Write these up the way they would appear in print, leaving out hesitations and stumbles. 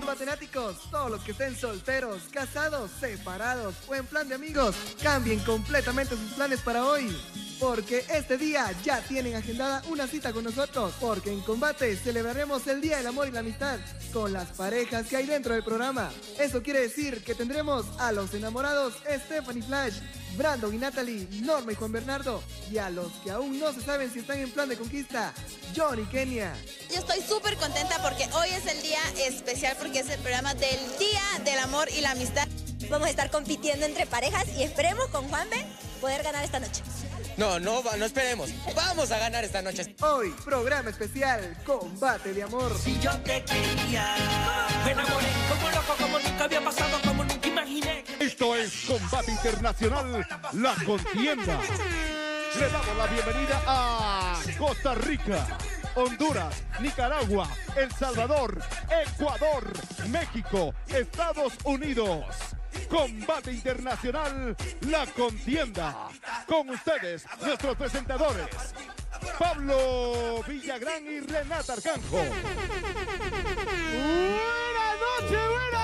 combatenáticos, todos los que estén solteros, casados, separados o en plan de amigos, cambien completamente sus planes para hoy. Porque este día ya tienen agendada una cita con nosotros, porque en Combate celebraremos el Día del Amor y la Amistad con las parejas que hay dentro del programa. Eso quiere decir que tendremos a los enamorados Stephanie Flash, Brandon y Natalie, Norma y Juan Bernardo, y a los que aún no se saben si están en plan de conquista, John y Kenia. Yo estoy súper contenta porque hoy es el día especial, porque es el programa del Día del Amor y la Amistad. Vamos a estar compitiendo entre parejas y esperemos con Juanbe poder ganar esta noche. No esperemos. Vamos a ganar esta noche. Hoy, programa especial, Combate de Amor. Si yo te quería, me enamoré como loco, como nunca había pasado, como nunca imaginé. Esto es Combate Internacional, la contienda. Le damos la bienvenida a Costa Rica, Honduras, Nicaragua, El Salvador, Ecuador, México, Estados Unidos. Combate Internacional, la contienda. Con ustedes, nuestros presentadores, Pablo Villagrán y Renata Arcanjo. Buenas noches,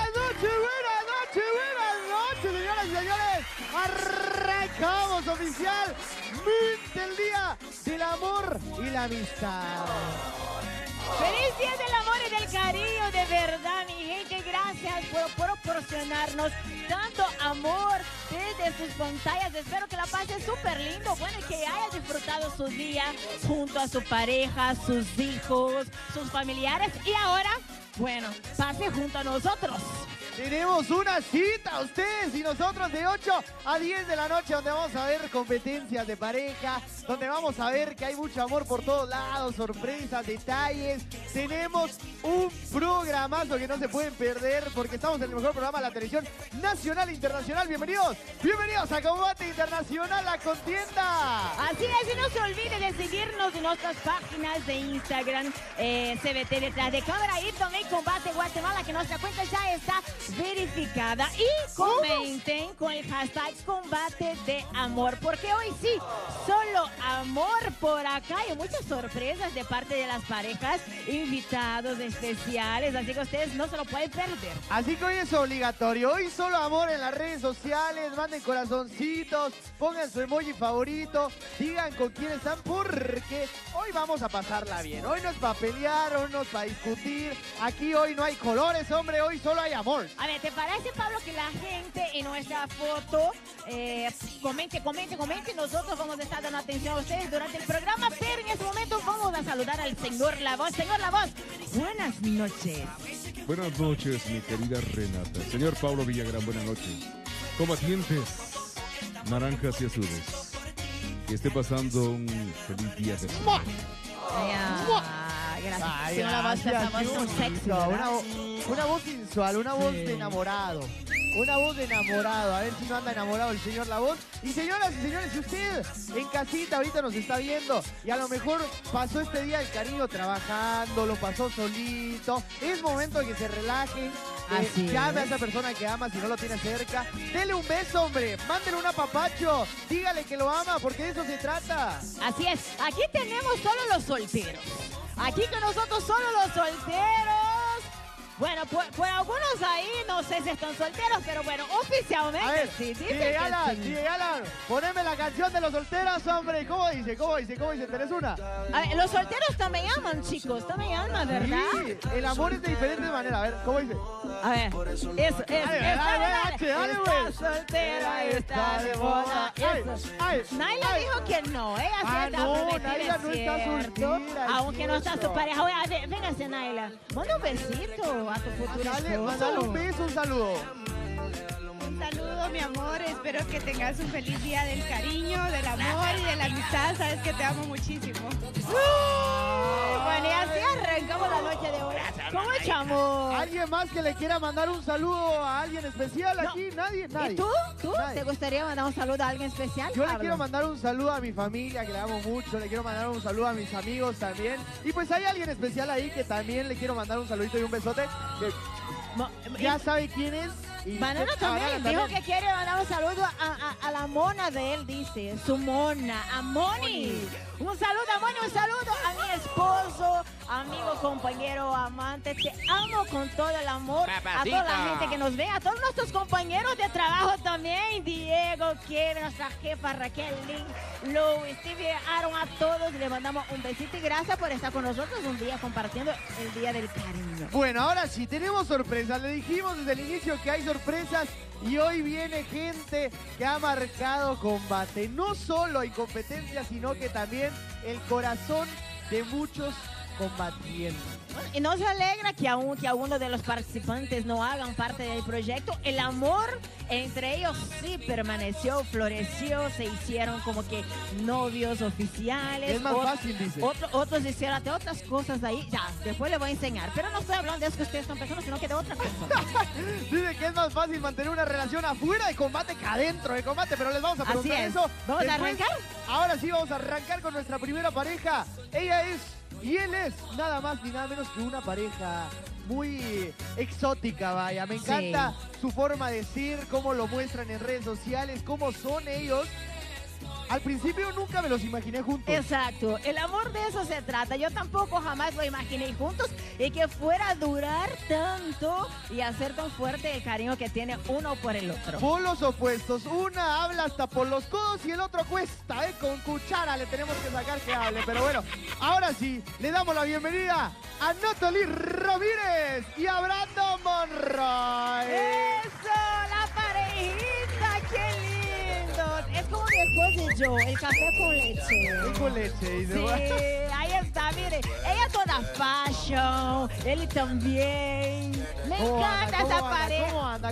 señoras y señores. Arrancamos oficialmente el Día del Amor y la Amistad. ¡Feliz Día del Amor y del Cariño! De verdad, mi gente, gracias por proporcionarnos tanto amor desde sus pantallas. Espero que la pasen súper lindo. Bueno, y que haya disfrutado su día junto a su pareja, sus hijos, sus familiares. Y ahora, bueno, pase junto a nosotros. Tenemos una cita, ustedes y nosotros, de 8 a 10 de la noche, donde vamos a ver competencias de pareja, donde vamos a ver que hay mucho amor por todos lados, sorpresas, detalles. Tenemos un programazo que no se pueden perder, porque estamos en el mejor programa de la televisión nacional e internacional. Bienvenidos a Combate Internacional, la contienda. Así es, y no se olvide de seguirnos en nuestras páginas de Instagram, CBT detrás de cámara, y también Combate Guatemala, que nuestra cuenta ya está verificada, y comenten con el hashtag Combate de Amor, porque hoy sí, solo amor por acá, y muchas sorpresas de parte de las parejas, invitados especiales, así que ustedes no se lo pueden perder. Así que hoy es obligatorio, hoy solo amor en las redes sociales, manden corazoncitos, pongan su emoji favorito, digan con quién están, porque hoy vamos a pasarla bien. Hoy no es para pelear, hoy no es para discutir, aquí hoy no hay colores, hombre, hoy solo hay amor. A ver, ¿te parece, Pablo, que la gente en nuestra foto comente? Nosotros vamos a estar dando atención a ustedes durante el programa, pero en este momento vamos a saludar al señor La Voz. Señor La Voz, buenas noches. Buenas noches, mi querida Renata. Señor Pablo Villagrán, buenas noches. Combatientes, naranjas y azules, que esté pasando un feliz día de amor. Gracias. Señor La Voz, esa voz son sexy, una voz sensual, una voz de enamorado. Una voz de enamorado, a ver si no anda enamorado el señor La Voz. Y señoras y señores, si usted en casita ahorita nos está viendo y a lo mejor pasó este día el cariño trabajando, lo pasó solito, es momento de que se relajen. Llame a esa persona que ama si no lo tiene cerca. Dele un beso, hombre. Mándele un apapacho. Dígale que lo ama, porque de eso se trata. Así es. Aquí tenemos solo los solteros. Aquí con nosotros solo los solteros. Bueno, pues algunos ahí no sé si están solteros, pero bueno, oficialmente a ver, sí. DJ Alan, poneme la canción de los solteros, hombre. ¿Cómo dice? ¿Tenés una? A ver, los solteros también aman, chicos, también aman, ¿verdad? Sí, el amor es de diferentes maneras. A ver, ¿cómo dice? A ver, eso. Está soltera, está de boda. Naila dijo que no, ella sí está prometida, Naila no está soltera. Aunque no está su pareja. Oye, a ver, véngase, Naila. Manda un besito a tu futuro esposo. Mándale un beso, un saludo. Un saludo, mi amor. Espero que tengas un feliz día del cariño, del amor y de la amistad. Sabes que te amo muchísimo. Bueno, y así arrancamos la noche de hoy. ¿Cómo echamos? ¿Alguien más que le quiera mandar un saludo a alguien especial aquí? Nadie. ¿Y tú? Nadie. ¿Te gustaría mandar un saludo a alguien especial, Yo Pablo? le quiero mandar un saludo a mi familia, que le amo mucho. Le quiero mandar un saludo a mis amigos también. Y pues hay alguien especial ahí que también le quiero mandar un saludito y un besote. Que ya sabe quién es. Banana también dijo que quiere mandar un saludo a la mona de él, dice. Su mona, a Moni. Un saludo a Moni, un saludo a mi esposo, amigo, compañero, amante, te amo con todo el amor. Papacito. A toda la gente que nos ve, a todos nuestros compañeros de trabajo también. Diego, Kevin, nuestra jefa Raquel, Lynn, Louis, Stevie, Aaron, a todos le mandamos un besito y gracias por estar con nosotros un día compartiendo el Día del Cariño. Bueno, ahora sí, tenemos sorpresas. Le dijimos desde el inicio que hay sorpresas y hoy viene gente que ha marcado combate. No solo en competencia, sino que también el corazón de muchos combatientes. Bueno, y nos alegra que aunque algunos de los participantes no hagan parte del proyecto, el amor entre ellos sí permaneció, floreció, se hicieron como que novios oficiales. Es más fácil, dice. Otros hicieron hasta otras cosas ahí. Ya, después les voy a enseñar. Pero no estoy hablando de eso que ustedes están pensando, sino que de otra cosa. Dice que es más fácil mantener una relación afuera de combate que adentro de combate, pero les vamos a preguntar Así es. eso. ¿Vamos a después. arrancar? Ahora sí vamos a arrancar con nuestra primera pareja. Ella es y él es nada más ni nada menos que una pareja muy exótica, vaya. Me encanta su forma de ser, cómo lo muestran en redes sociales, cómo son ellos. Al principio nunca me los imaginé juntos. Exacto, el amor de eso se trata. Yo tampoco jamás lo imaginé juntos y que fuera a durar tanto y hacer tan fuerte el cariño que tiene uno por el otro. Polos opuestos, una habla hasta por los codos y el otro cuesta, con cuchara le tenemos que sacar que hable. Pero bueno, ahora sí, le damos la bienvenida a Natalie Ramírez y a Brandon Monroy. ¡Eso! ¡La parejita! ¡Qué lindo! Es como mi esposo y yo, el café con leche. Con leche, dice. Sí, ahí está, mire. Ella toda fashion, él también. Me encanta esa pareja.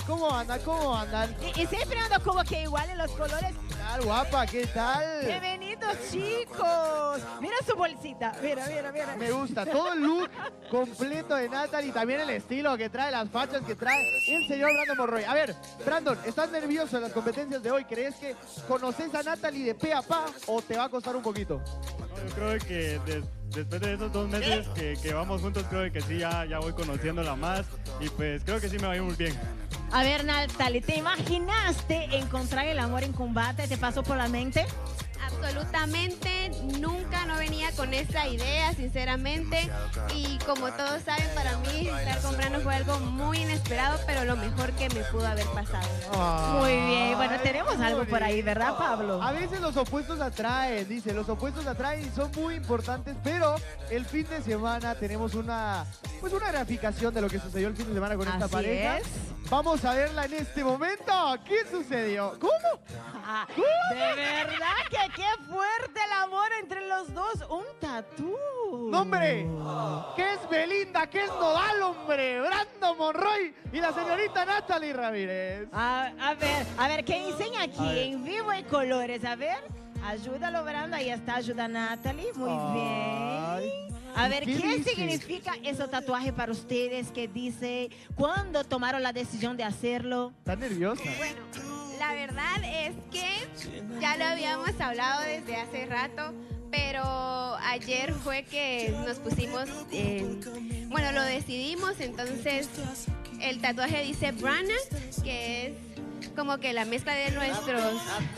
¿Cómo andan? Y siempre ando como que igual en los colores. ¿Qué tal, guapa? ¿Qué tal? Bienvenidos, chicos. Mira su bolsita. Mira. Me gusta todo el look completo de Natalie, también el estilo que trae, las fachas que trae el señor Brandon Monroy. A ver, Brandon, ¿estás nervioso en las competencias de hoy? ¿Crees que conoces a Natalie de pe a pa o te va a costar un poquito? No, yo creo que después de esos 2 meses que vamos juntos, creo que sí, ya voy conociéndola más y pues creo que sí me va a ir muy bien. A ver, Natalie, ¿te imaginaste encontrar el amor en combate? ¿Te pasó por la mente? Absolutamente nunca, no venía con esa idea, sinceramente. Y como todos saben, para mí estar con Brandon fue algo muy inesperado, pero lo mejor que me pudo haber pasado. Muy bien, bueno, tenemos algo por ahí, ¿verdad, Pablo? A veces los opuestos atraen, dice, los opuestos atraen y son muy importantes, pero el fin de semana tenemos una graficación de lo que sucedió el fin de semana con esta Así pareja. es. Vamos a verla en este momento. ¿Qué sucedió? ¿Cómo? De verdad que qué fuerte el amor entre los dos. Un tatú. ¡No, hombre! ¿Qué es Belinda? ¿Qué es Nodal, hombre? Brandon Monroy y la señorita Natalie Ramírez. A ver, ¿qué enseña aquí? En vivo en colores. A ver, ayúdalo, Brandon. Ahí está, ayuda a Natalie. Muy bien. A ver, ¿qué dice? significa ese tatuaje para ustedes? ¿Qué dice? ¿Cuándo tomaron la decisión de hacerlo? ¿Estás nerviosa? Bueno, la verdad es que ya lo habíamos hablado desde hace rato, pero ayer fue que nos pusimos, bueno, lo decidimos, entonces el tatuaje dice Brandon, que es como que la mezcla de nuestros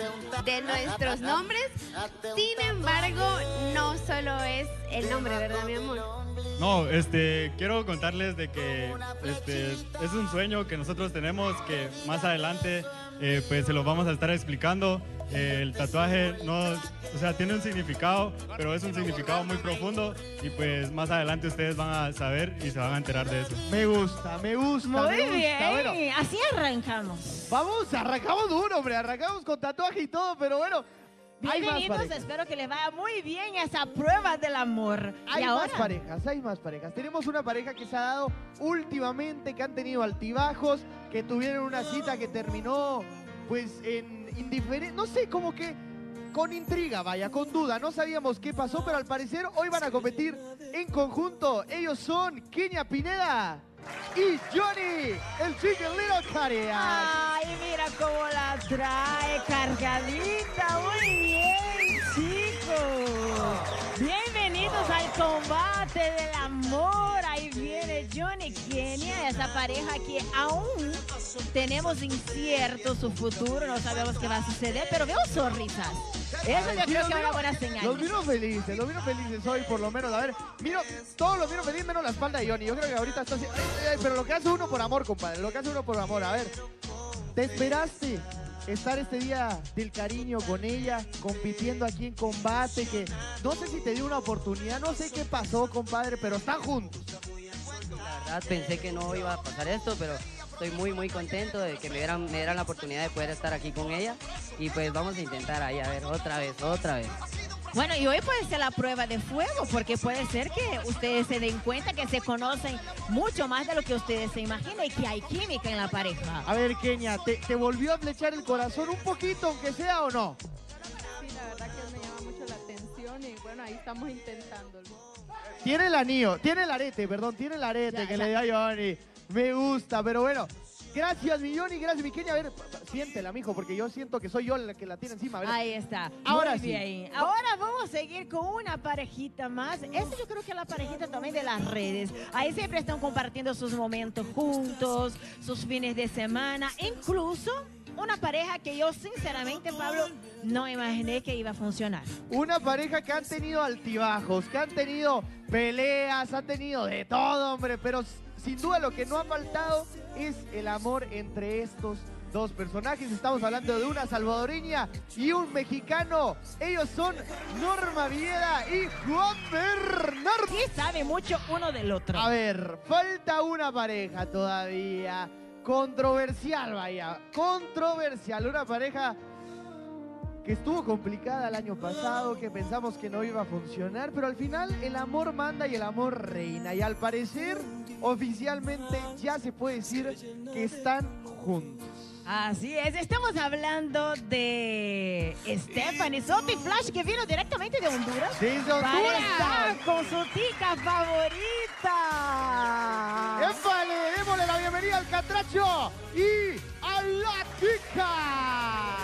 nombres. Sin embargo, no solo es el nombre, ¿verdad, mi amor? No, quiero contarles de que es un sueño que nosotros tenemos que más adelante pues se lo vamos a estar explicando. El tatuaje tiene un significado, pero es un significado muy profundo y pues más adelante ustedes van a saber y se van a enterar de eso. Me gusta. Muy bien, Bueno, así arrancamos. arrancamos duro, hombre, arrancamos con tatuaje y todo, pero bueno. Hay más Bienvenidos, parejas. espero que les vaya muy bien esa prueba del amor. Hay ¿Y más ahora? parejas. Tenemos una pareja que se ha dado últimamente, que han tenido altibajos, que tuvieron una cita que terminó pues en indiferente, no sé, como que con intriga, vaya, con duda. No sabíamos qué pasó, pero al parecer hoy van a competir en conjunto. Ellos son Kenia Pineda y Johnny, el Chicken Little Carias. Ay, mira cómo la trae cargadita. Muy bien, chicos. Bienvenidos al combate del amor. Ahí viene Johnny Kenia, esa pareja que aún tenemos incierto su futuro. No sabemos qué va a suceder, pero veo sonrisas. Eso yo creo que es una buena señal. Los miro felices hoy, por lo menos. A ver, todos los miro felices menos la espalda de Johnny. Yo creo que ahorita está así. Pero lo que hace uno por amor, compadre. Lo que hace uno por amor. A ver, ¿te esperaste estar este día del cariño con ella, compitiendo aquí en combate? Que no sé si te dio una oportunidad, no sé qué pasó, compadre, pero están juntos. La verdad pensé que no iba a pasar esto, pero estoy muy contento de que me dieran la oportunidad de poder estar aquí con ella. Y pues vamos a intentar ahí, a ver, otra vez. Bueno, y hoy puede ser la prueba de fuego, porque puede ser que ustedes se den cuenta que se conocen mucho más de lo que ustedes se imaginan y que hay química en la pareja. A ver, Kenia, ¿te volvió a flechar el corazón un poquito, aunque sea o no? Sí, la verdad que me llama mucho la atención y bueno, ahí estamos intentándolo. Tiene el anillo, tiene el arete que le dio a Johnny. Me gusta, pero bueno. Gracias, mi Johnny, gracias, mi Kenia. A ver, siéntela, mijo, porque yo siento que soy yo la que la tiene encima. A ver. Ahí está. Ahora Muy sí. bien. Ahora vamos a seguir con una parejita más. Esta yo creo que es la parejita también de las redes. Ahí siempre están compartiendo sus momentos juntos, sus fines de semana. Incluso una pareja que yo, sinceramente, Pablo, no imaginé que iba a funcionar. Una pareja que han tenido altibajos, que han tenido peleas, han tenido de todo, hombre, pero sin duda lo que no ha faltado es el amor entre estos dos personajes. Estamos hablando de una salvadoreña y un mexicano. Ellos son Norma Villeda y Juan Bernardo. Sí, sabe mucho uno del otro. A ver, falta una pareja todavía. Controversial, vaya. Controversial. Una pareja que estuvo complicada el año pasado, que pensamos que no iba a funcionar, pero al final el amor manda y el amor reina. Y al parecer, oficialmente ya se puede decir que están juntos. Así es, estamos hablando de Stephanie Sophie Flash, que vino directamente de Honduras. Desde Honduras. Para estar con su tica favorita. ¡Épale! Démosle la bienvenida al Catracho y a la tica.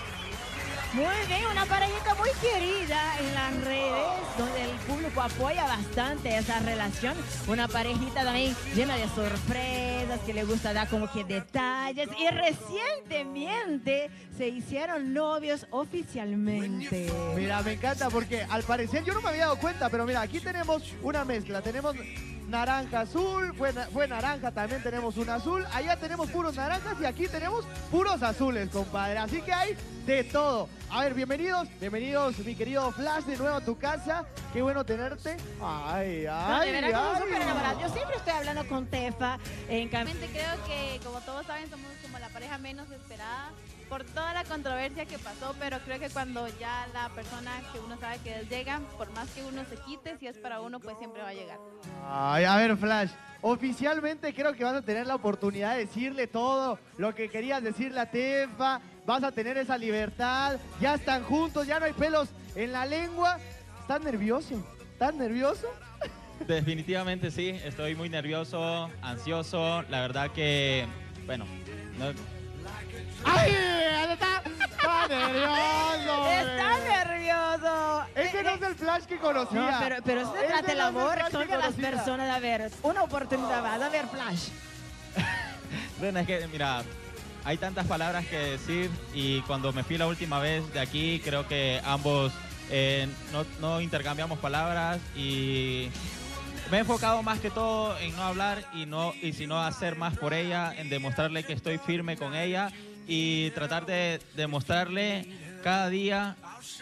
Muy bien, una parejita muy querida en las redes, donde el público apoya bastante esa relación. Una parejita también llena de sorpresas, que le gusta dar como que detalles. Y recientemente se hicieron novios oficialmente. Mira, me encanta porque al parecer, yo no me había dado cuenta, pero mira, aquí tenemos una mezcla. Tenemos naranja azul, fue naranja, también tenemos un azul. Allá tenemos puros naranjas y aquí tenemos puros azules, compadre. Así que hay de todo. A ver, bienvenidos, mi querido Flash, de nuevo a tu casa. Qué bueno tenerte. Ay, No, de verdad, como súper enamorada. Yo siempre estoy hablando con Tefa. Realmente creo que, como todos saben, somos como la pareja menos esperada por toda la controversia que pasó, pero creo que cuando ya la persona que uno sabe que llega, por más que uno se quite, si es para uno, pues siempre va a llegar. Ay, a ver, Flash, oficialmente creo que vas a tener la oportunidad de decirle todo lo que querías decirle a Tefa. Vas a tener esa libertad. Ya están juntos, ya no hay pelos en la lengua. ¿Estás nervioso? ¿Estás nervioso? Definitivamente sí, estoy muy nervioso, ansioso. La verdad que, bueno, no... ¡Ay! ¡Está nervioso! ¡Está nervioso! Es que no es el Flash que conocía. No, pero eso se trata el amor con las personas. A ver, una oportunidad más. A ver, Flash. Bueno, es que, mira, hay tantas palabras que decir y cuando me fui la última vez de aquí, creo que ambos no intercambiamos palabras y me he enfocado más que todo en no hablar y sino hacer más por ella, en demostrarle que estoy firme con ella y tratar de demostrarle cada día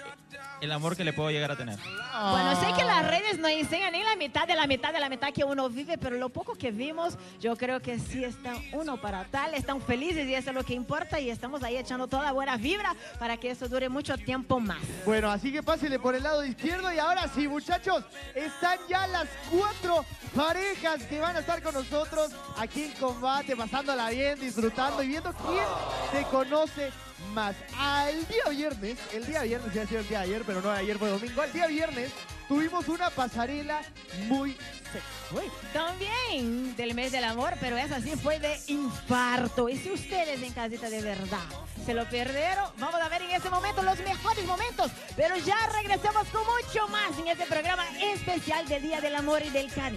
el amor que le puedo llegar a tener. Bueno, sé que las redes no enseñan ni la mitad de la mitad de la mitad que uno vive, pero lo poco que vimos, yo creo que sí están uno para tal, están felices y eso es lo que importa y estamos ahí echando toda buena vibra para que eso dure mucho tiempo más. Bueno, así que pásele por el lado izquierdo y ahora sí, muchachos, están ya las 4 parejas que van a estar con nosotros aquí en combate, pasándola bien, disfrutando y viendo quién se conoce más. El día viernes, ya ha sido el día de ayer, pero no ayer, fue domingo. El día viernes tuvimos una pasarela muy sexy. También del mes del amor, pero esa sí fue de infarto. Y si ustedes en casita de verdad se lo perdieron, vamos a ver en ese momento los mejores momentos. Pero ya regresamos con mucho más en este programa especial del Día del Amor y del Cariño.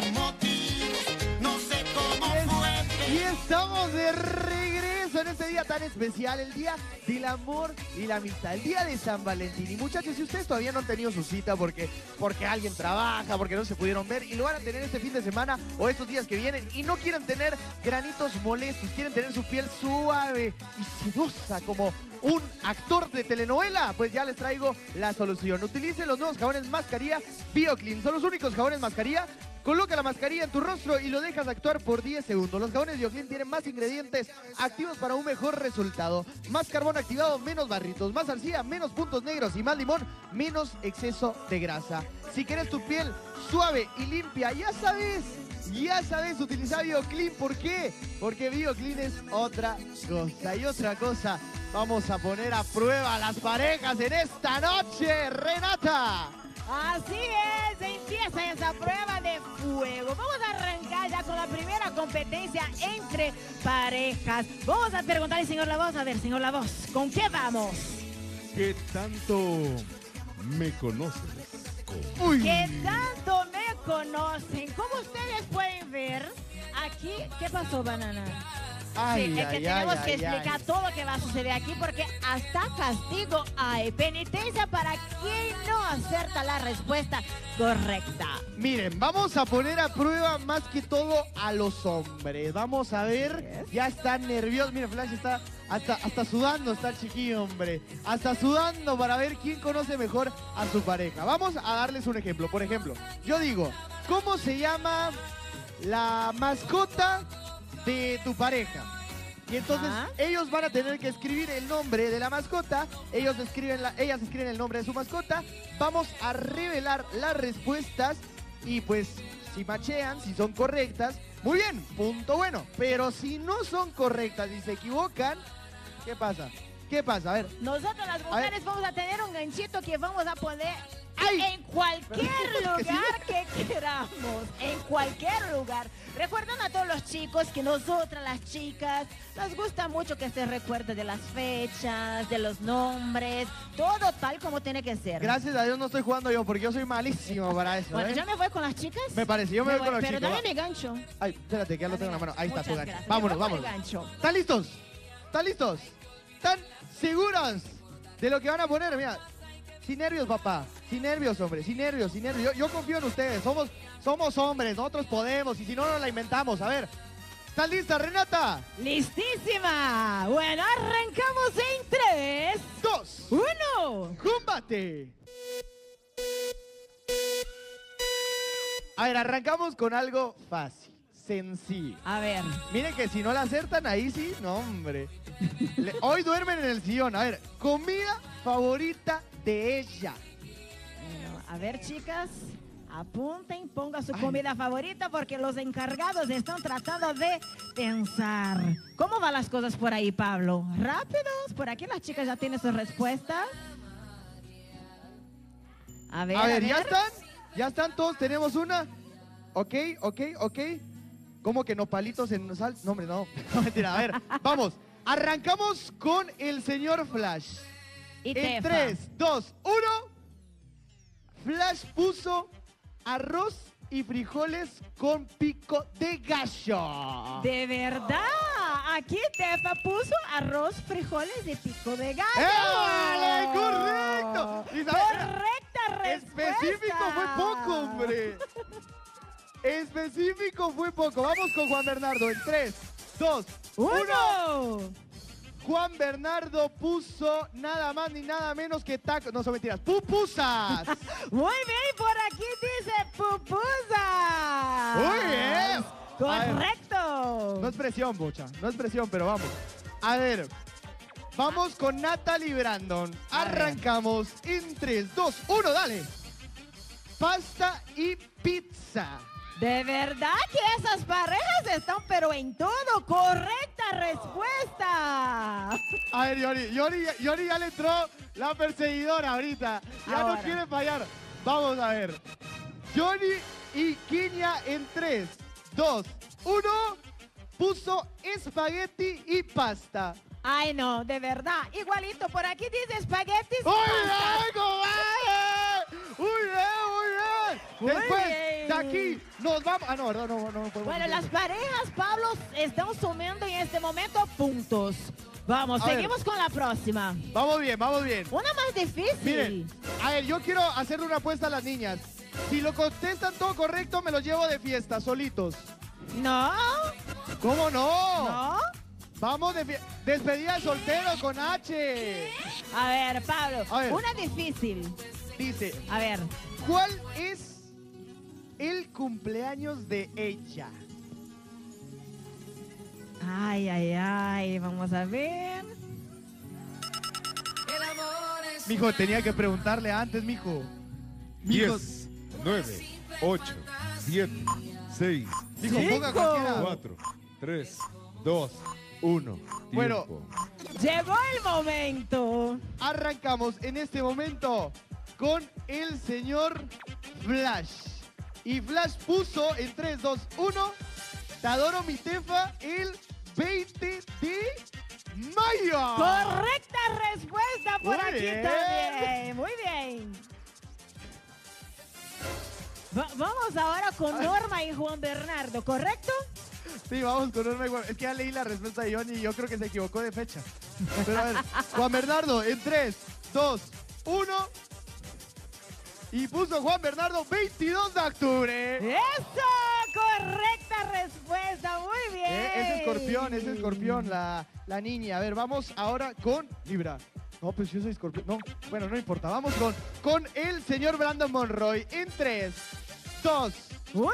Y estamos de regreso en este día tan especial, el día del amor y la amistad, el día de San Valentín. Y muchachos, si ustedes todavía no han tenido su cita porque alguien trabaja, porque no se pudieron ver y lo van a tener este fin de semana o estos días que vienen y no quieren tener granitos molestos, quieren tener su piel suave y sedosa como un actor de telenovela, pues ya les traigo la solución. Utilicen los nuevos jabones mascarilla BioClean. Son los únicos jabones mascarilla. Coloca la mascarilla en tu rostro y lo dejas actuar por 10 segundos. Los jabones BioClean tienen más ingredientes activos para un mejor resultado. Más carbón activado, menos barritos. Más arcilla, menos puntos negros. Y más limón, menos exceso de grasa. Si quieres tu piel suave y limpia, ya sabes utilizar BioClean. ¿Por qué? Porque BioClean es otra cosa. Y otra cosa, vamos a poner a prueba a las parejas en esta noche, Renata. Así es, empieza esa prueba de fuego. Vamos a arrancar ya con la primera competencia entre parejas. Vamos a preguntarle, señor La Voz, a ver, señor La Voz, ¿con qué vamos? ¿Qué tanto me conoces? ¿Qué tanto me conocen? Como ustedes pueden ver, aquí, ¿qué pasó, Banana? Ay, sí, es que tenemos que explicar todo lo que va a suceder aquí porque hasta castigo hay. Penitencia para quien no acerta la respuesta correcta. Miren, vamos a poner a prueba más que todo a los hombres. Vamos a ver, ya están nerviosos. Miren, Flash está hasta sudando, está el chiquillo, hombre. Hasta sudando para ver quién conoce mejor a su pareja. Vamos a darles un ejemplo. Por ejemplo, yo digo, ¿cómo se llama la mascota de tu pareja? Y entonces ellos van a tener que escribir el nombre de la mascota, ellas escriben el nombre de su mascota, vamos a revelar las respuestas y pues si machean, si son correctas, muy bien, punto bueno. Pero si no son correctas y se equivocan, ¿qué pasa? ¿Qué pasa? A ver. Nosotros las mujeres vamos a tener un ganchito que vamos a poner en cualquier lugar que queramos. En cualquier lugar. Recuerdan a todos los chicos que nosotras las chicas nos gusta mucho que se recuerde de las fechas, de los nombres, todo tal como tiene que ser. Gracias a Dios no estoy jugando yo porque yo soy malísimo para eso. Bueno, ¿ya me voy con las chicas? Me parece, yo me voy con los chicos. Pero dame mi gancho. Ay, espérate, que ya lo tengo en la mano. Ahí está tu gancho. Gracias. Vámonos, Me voy vámonos. con el gancho. ¿Están listos? ¿Están listos? ¿Están seguros de lo que van a poner? Mira, sin nervios, papá. Sin nervios, hombre. Sin nervios, sin nervios. Yo confío en ustedes. Somos hombres. Nosotros podemos. Y si no, nos la inventamos. A ver. ¿Estás lista, Renata? ¡Listísima! Bueno, arrancamos en 3, 2, 1. ¡Combate! A ver, arrancamos con algo fácil, sencillo. A ver. Miren que si no la acertan, ahí sí, no, hombre. Hoy duermen en el sillón. A ver, comida favorita de ella. Bueno, a ver, chicas, apunten, pongan su comida favorita porque los encargados están tratando de pensar. ¿Cómo van las cosas por ahí, Pablo? ¿Rápidos? Por aquí las chicas ya tienen sus respuestas. A ver, ¿ya están? ¿Ya están todos? ¿Tenemos una? Ok. ¿Cómo que nopalitos en sal? No, hombre, no. No, mentira. A ver, vamos. Arrancamos con el señor Flash. Y en Tefa. 3, 2, 1. Flash puso arroz y frijoles con pico de gallo. ¿De verdad? Aquí Tefa puso arroz, frijoles y pico de gallo. ¡Vale! ¡Correcto! ¡Correcta respuesta! Específico fue poco, hombre. Específico fue poco. Vamos con Juan Bernardo en 3, 2, 1. Juan Bernardo puso nada más ni nada menos que tacos. No son mentiras. ¡Pupusas! Muy bien, por aquí dice pupusas. Muy bien. Correcto. No es presión, bocha. No es presión, pero vamos. A ver. Vamos con Natalie Brandon. Arrancamos en 3, 2, 1. Dale. Pasta y pizza. De verdad que esas parejas están pero en todo. Correcta respuesta. A ver, Yori ya le entró la perseguidora ahorita. Ya Ahora. no quiere fallar. Vamos a ver. Johnny y Kinia en 3, 2, 1. Puso espagueti y pasta. Ay, no, de verdad. Igualito, por aquí dice espaguetis y ¡Muy pasta. bien, comadre! ¡Muy bien! Muy Después, bien. de aquí, nos vamos... Ah, no, ¿verdad? No podemos Bueno, decir las eso. parejas, Pablo, están sumando en este momento puntos. Vamos, A ver. seguimos con la próxima. Vamos bien, vamos bien. Una más difícil. Miren, a ver, yo quiero hacerle una apuesta a las niñas. Si lo contestan todo correcto, me los llevo de fiesta, solitos. No. ¿Cómo no? No. Vamos de despedida de soltero con H. A ver, Pablo, A ver. una difícil. Dice, A ver. ¿cuál es el cumpleaños de ella? Ay, ay, ay, vamos a ver. Mijo, tenía que preguntarle antes, mijo. 10, 9, 8, 7, 6, Dijo, ponga cualquiera. 4, 3, 2, 1. Bueno. Llegó el momento. Arrancamos en este momento con el señor Flash. Y Flash puso en 3, 2, 1, te adoro mi tefa el 20 de mayo. Correcta respuesta por Muy aquí bien. también. Muy bien. Vamos ahora con Norma y Juan Bernardo, ¿correcto? Sí, vamos con Norma. Es que ya leí la respuesta de Johnny y yo creo que se equivocó de fecha. Pero a ver, Juan Bernardo en 3, 2, 1. Y puso Juan Bernardo 22 de octubre. ¡Eso! Correcta respuesta, muy bien. Es escorpión, la niña. A ver, vamos ahora con Libra. No, pues yo soy escorpión. No, bueno, no importa. Vamos con el señor Brandon Monroy en 3, 2, 1.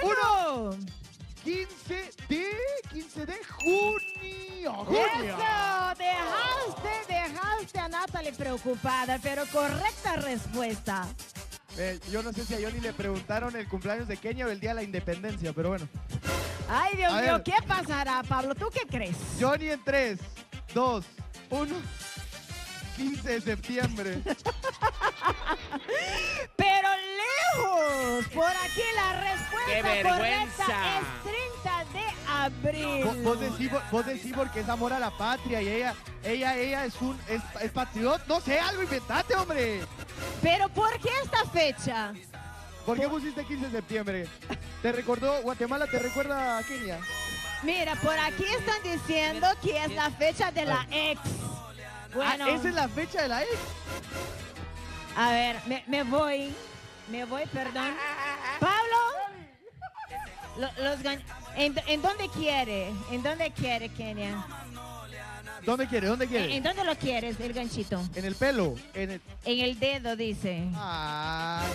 15 de junio. ¡Eso! Dejaste a Natalie preocupada, pero correcta respuesta. Yo no sé si a Johnny le preguntaron el cumpleaños de Kenia o el día de la independencia, pero bueno. Ay, Dios A mío, ver. ¿qué pasará, Pablo? ¿Tú qué crees? Johnny en 3, 2, 1. 15 de septiembre. Pero lejos. Por aquí la respuesta ¡Qué correcta vergüenza! es 30 de abril. Vos decís porque es amor a la patria y ella es patriota. No sé, algo inventate, hombre. Pero ¿por qué esta fecha? ¿Por qué pusiste 15 de septiembre? ¿Te recordó Guatemala? ¿Te recuerda a Kenia? Mira, por aquí están diciendo que es la fecha de la ex. Bueno, ¿Esa es la fecha de la ex? a ver, me voy, perdón. Pablo, ¿en dónde quiere? ¿En dónde quiere, Kenia? ¿Dónde quiere? ¿En dónde lo quieres, el ganchito? En el pelo. En el dedo, dice. Ay.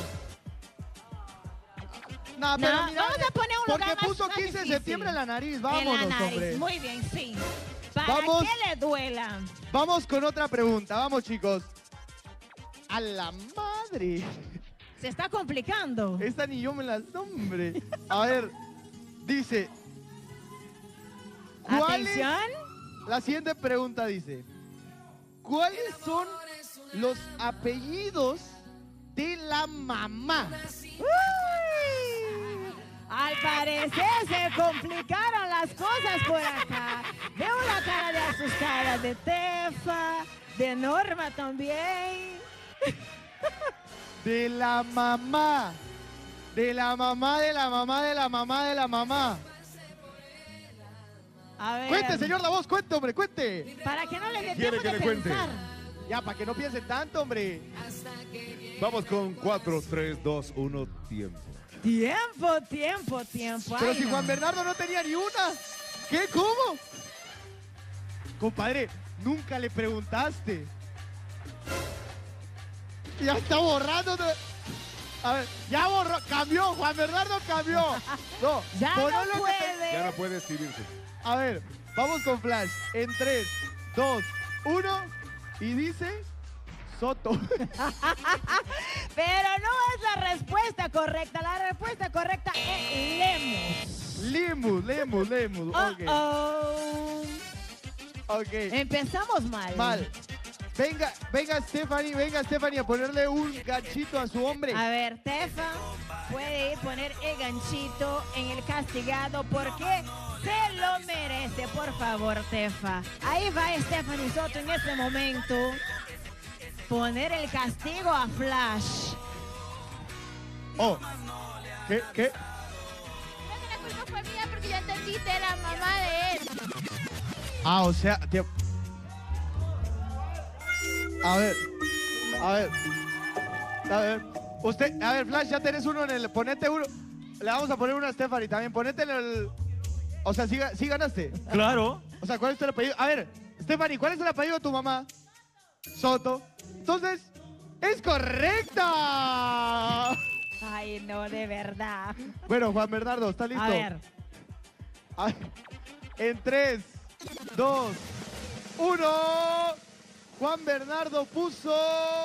No, No, pero mira, vamos a poner un porque lugar más- puso más 15 de difícil. septiembre en la nariz. En Vámonos, la nariz, hombre. muy bien, sí. Para Vamos. que le duela. Vamos con otra pregunta. Vamos, chicos. A la madre. Se está complicando. Esta ni yo me la... Hombre. A ver. Dice... ¿cuáles- Atención. La siguiente pregunta dice... ¿cuáles son los apellidos de la mamá? Al parecer se complicaron las cosas por acá. Veo la cara de asustada de Tefa, de Norma también. De la mamá. De la mamá, de la mamá, de la mamá, de la mamá. A ver. Cuente, señor La Voz, cuente, hombre, cuente. Para que no le dé ¿Quiere tiempo que de le cuente? pensar. Ya, para que no piensen tanto, hombre. Vamos con 4, 3, 2, 1, tiempo. Tiempo. Pero Ay, si no. Juan Bernardo no tenía ni una. ¿Qué? ¿Cómo? Compadre, nunca le preguntaste. Ya está borrando. A ver, ya borró. Cambió, Juan Bernardo cambió. No, Ya ponlo no lo que puede. Ya no puede escribirse. A ver, vamos con Flash. En 3, 2, 1. Y dice Soto. Pero no es la respuesta correcta. La respuesta correcta es Lemus. Lemus. Ok. Oh. Ok. Empezamos mal. Mal. Venga Stephanie a ponerle un ganchito a su hombre. A ver, Tefa puede poner el ganchito en el castigado porque se lo merece. Por favor, Tefa. Ahí va Stephanie Soto en este momento. Poner el castigo a Flash. Oh. ¿Qué? Creo que la culpa fue mía porque ya entendiste la mamá de él. Ah, o sea, A ver. Usted, a ver, Flash, ya tenés uno en el... Ponete uno. Le vamos a poner uno a Stephanie también. Ponete en el... O sea, ¿sí ganaste? Claro. O sea, ¿cuál es el apellido? A ver, Stephanie, ¿cuál es el apellido de tu mamá? Soto. Entonces, ¡es correcta! Ay, no, de verdad. Bueno, Juan Bernardo, ¿está listo? A ver. En 3, 2, 1. Juan Bernardo puso...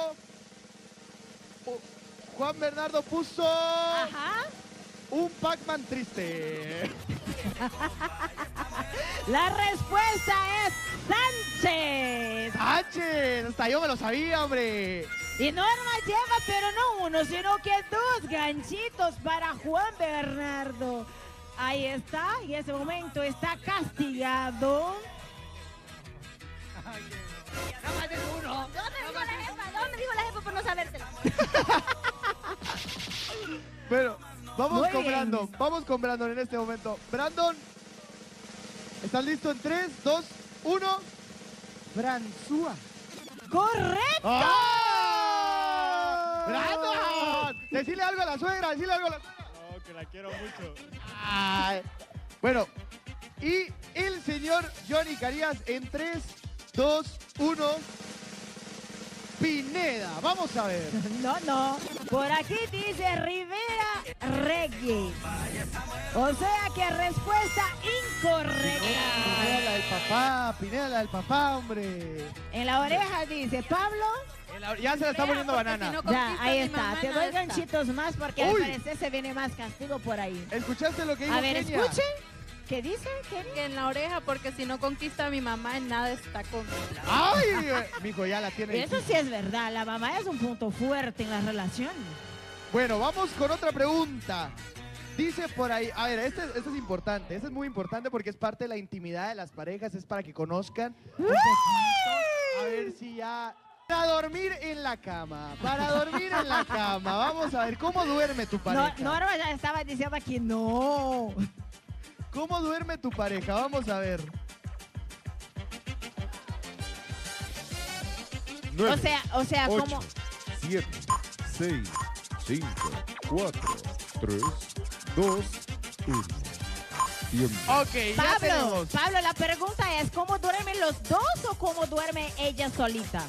Ajá. Un Pac-Man triste. La respuesta es Sánchez. ¡Sánchez! Hasta yo me lo sabía, hombre. Y Norma lleva, pero no uno, sino que 2 ganchitos para Juan Bernardo. Ahí está, y ese momento está castigado. ¿Dónde dijo la jefa por no sabérselo? Bueno, vamos Muy con bien. Brandon. Vamos con Brandon en este momento. Brandon, ¿estás listo en 3, 2, 1? Branzúa. ¡Correcto! ¡Ah! ¡Brandon! Decile algo a la suegra, decile algo a la suegra. No, que la quiero mucho. Ay. Bueno, y el señor Johnny Carías en 3, 2, 1. Pineda, vamos a ver. No. Por aquí dice Rivera Reggae. O sea que respuesta incorrecta. Pineda la del papá, hombre. En la oreja dice Pablo. Ya se la está poniendo banana. Ya, ahí está. Te doy ganchitos más porque al Uy. parecer se viene más castigo por ahí. ¿Escuchaste lo que dijo A ver, Kenia? escuchen. ¿Qué dice? Que en la oreja, porque si no conquista a mi mamá, en nada está conmigo. ¡Ay! Mijo, ya la tiene. Eso sí es verdad. La mamá es un punto fuerte en la relación. Bueno, vamos con otra pregunta. Dice por ahí, a ver, este es importante. Este es muy importante porque es parte de la intimidad de las parejas. Es para que conozcan un poquito. A ver si ya... Para dormir en la cama. Vamos a ver, ¿cómo duerme tu pareja? Norma ya estaba diciendo aquí no. ¿Cómo duerme tu pareja? Vamos a ver. 9, O sea, 8, como... 7, 6, 5, 4, 3, 2, 1. Tiempo. Ok, ya tenemos. Pablo, la pregunta es, ¿cómo duermen los dos o cómo duerme ella solita?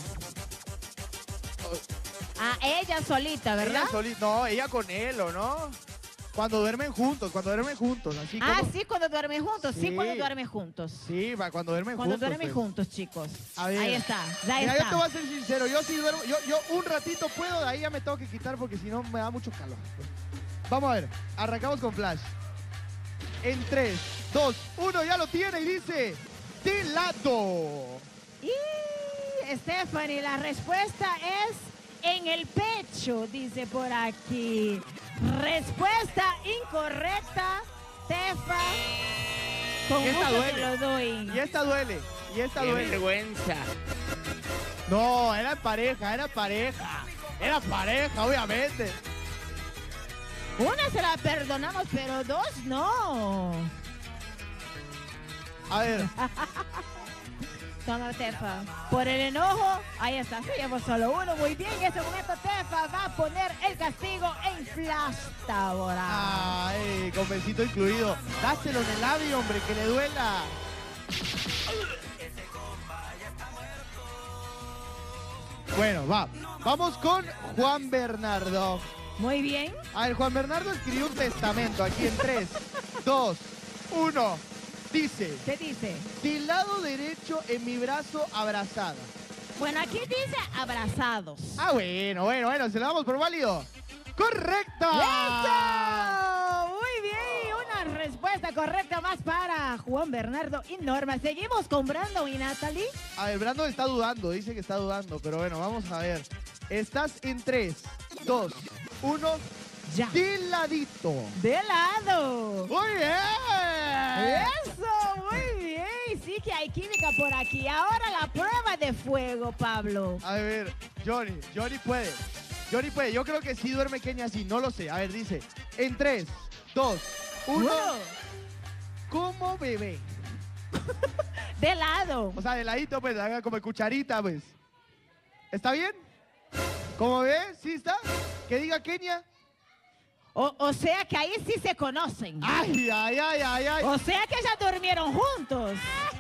Ella solita, ¿verdad? Ella solita, no, ella con él, ¿o no? Cuando duermen juntos, así como... Sí, cuando duermen juntos, Sí. cuando duermen juntos. Sí, cuando duermen Cuando juntos. duermen pues. juntos, chicos. A ver. Ahí está, ya Mira, está. yo te voy a ser sincero, yo sí duermo, yo un ratito puedo, de ahí ya me tengo que quitar porque si no me da mucho calor. Vamos a ver, arrancamos con Flash. En 3, 2, 1, ya lo tiene y dice, de lado. Y Stephanie, la respuesta es en el pecho, dice por aquí. Respuesta incorrecta, Tefa. Con Y esta gusto te duele. lo doy. Y esta duele, Qué vergüenza. No, era pareja, obviamente. Una se la perdonamos, pero 2 no. A ver. Toma, Tefa. Por el enojo, ahí está, se llevó solo uno. Muy bien, en ese momento Tefa va a poner el castigo en Flash Taborá. Ay, con besito incluido. Dáselo en el labio, hombre, que le duela. Bueno, vamos con Juan Bernardo. Muy bien. A ver, Juan Bernardo escribió un testamento aquí en 3, 2, 1. Dice. ¿Qué dice? Del lado derecho en mi brazo abrazada. Bueno, aquí dice abrazados. Bueno, se lo damos por válido. ¡Correcto! ¡Eso! Muy bien, una respuesta correcta más para Juan Bernardo y Norma. Seguimos con Brandon y Natalie. A ver, Brandon está dudando, dice que está dudando, pero bueno, vamos a ver. Estás en 3, 2, 1. Ya. De ladito. De lado. ¡Muy bien! Eso, muy bien. Sí que hay química por aquí. Ahora la prueba de fuego, Pablo. A ver, Johnny puede. Yo creo que sí duerme Kenia así, no lo sé. A ver, dice, en 3, 2, 1. ¿Cómo bebé? De lado. O sea, de ladito, pues, haga como cucharita, pues. ¿Está bien? ¿Cómo ves? ¿Sí está? Que diga Kenia. O sea que ahí sí se conocen. Ay, ay, ay, ay, ay. O sea que ya durmieron juntos.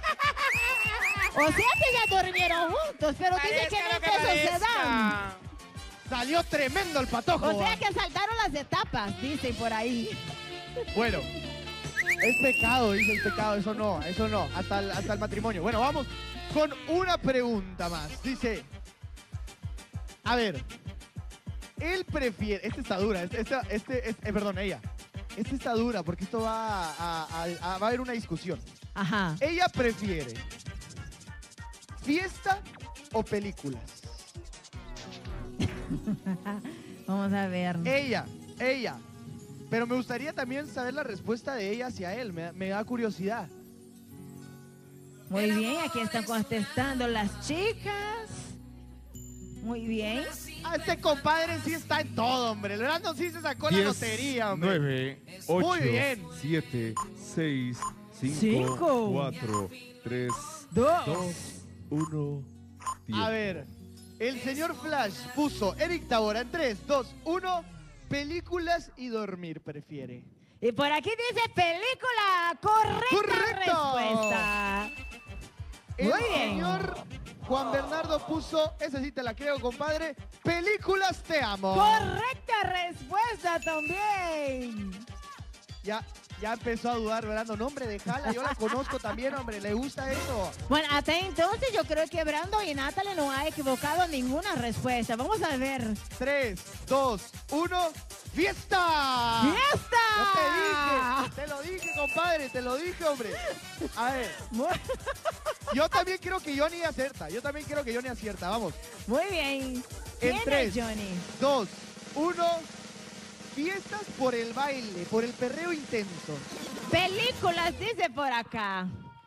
O sea que ya durmieron juntos, pero dice que no empezó se dan. Salió tremendo el patojo. O sea que saltaron las etapas, dicen por ahí. Bueno, es pecado, dice el pecado, eso no, hasta el matrimonio. Bueno, vamos con una pregunta más. Dice, a ver, él prefiere, esta está dura, perdón, ella. Esta está dura porque esto va a haber una discusión. Ajá. Ella prefiere fiesta o películas. Vamos a ver. Ella. Pero me gustaría también saber la respuesta de ella hacia él. Me da curiosidad. Muy bien, aquí están contestando las chicas. Muy bien. Este compadre sí está en todo, hombre. El Brandon sí se sacó 10, la lotería, hombre. 9, 8, Muy bien. 7, 6, 5, Cinco. 4, 3, Dos. 1. A ver, el señor Flash puso Eric Tabora en 3, 2, 1. Películas y dormir prefiere. Y por aquí dice película. Correcta respuesta. El Muy bien. señor Juan Bernardo puso, esa sí te la creo, compadre, películas te amo. Correcta respuesta también. Ya empezó a dudar, Brandon. No, hombre, déjala, yo la conozco también, hombre, le gusta eso. Bueno, hasta entonces yo creo que Brandon y Natalie no ha equivocado ninguna respuesta. Vamos a ver. 3, 2, 1, ¡fiesta! ¡Fiesta! Yo te lo dije, compadre, te lo dije, hombre. A ver. Yo también creo que Johnny acierta. Vamos. Muy bien. En ¿Quién 3, es Johnny? 2, 1. Fiestas por el baile, por el perreo intenso. Películas, dice por acá.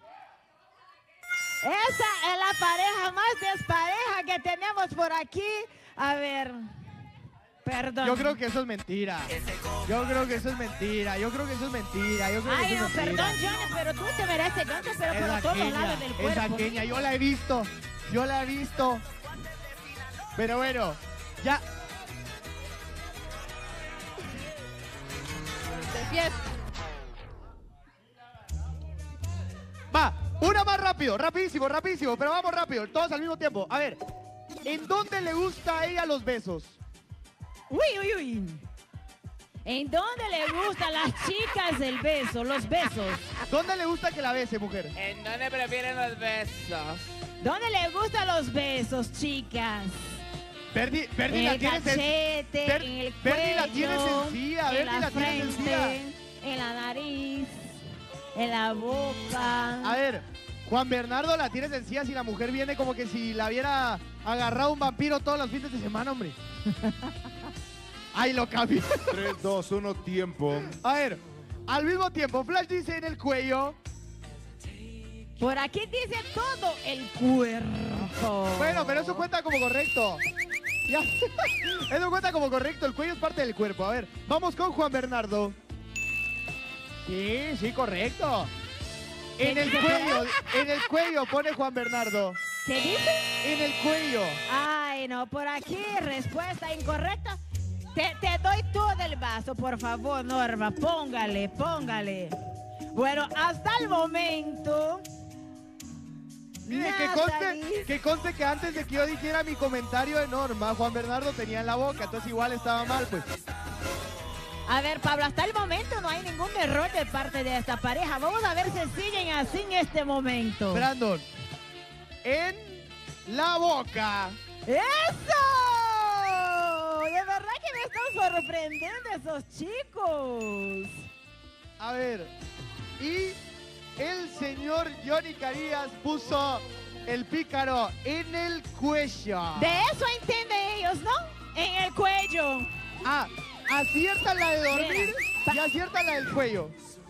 Esa es la pareja más despareja que tenemos por aquí. A ver. Perdón. Yo creo que eso es mentira. Ay, no, perdón, Johnny, pero tú te mereces gancho, pero por todos lados del cuerpo. Esa Kenia, yo la he visto. Pero bueno, ya. De fiesta. Va, una más rápido, rapidísimo, pero vamos rápido, todos al mismo tiempo. A ver, ¿en dónde le gusta a ella los besos? Uy. ¿En dónde le gustan las chicas los besos? ¿Dónde le gusta que la bese, mujer? ¿En dónde prefieren los besos? ¿Dónde le gustan los besos, chicas? Bernie En la el tienes cachete, en el cuello, Bernie la tienes sencilla, en la frente, en la nariz, en la boca. A ver, Juan Bernardo la tienes sencilla si la mujer viene como que si la hubiera agarrado un vampiro todos los fines de semana, hombre. Ay, lo cambié. 3, 2, 1, tiempo. A ver, al mismo tiempo, Flash dice en el cuello. Por aquí dice todo el cuerpo. Bueno, pero eso cuenta como correcto. Ya. Eso cuenta como correcto, el cuello es parte del cuerpo. A ver, vamos con Juan Bernardo. Sí, correcto. En el cuello pone Juan Bernardo. ¿Qué dice? En el cuello. Ay, no, por aquí, respuesta incorrecta. Te doy todo el vaso, por favor, Norma. Póngale. Bueno, hasta el momento... Mire, que conste que antes de que yo dijera mi comentario de Norma, Juan Bernardo tenía en la boca, entonces igual estaba mal, pues. A ver, Pablo, hasta el momento no hay ningún error de parte de esta pareja. Vamos a ver si siguen así en este momento. Brandon, en la boca. ¡Eso! De verdad que me están sorprendiendo esos chicos. A ver, y el señor Johnny Carías puso el pícaro en el cuello. De eso entienden ellos, ¿no? En el cuello. Ah, acierta la de dormir y acierta la del cuello.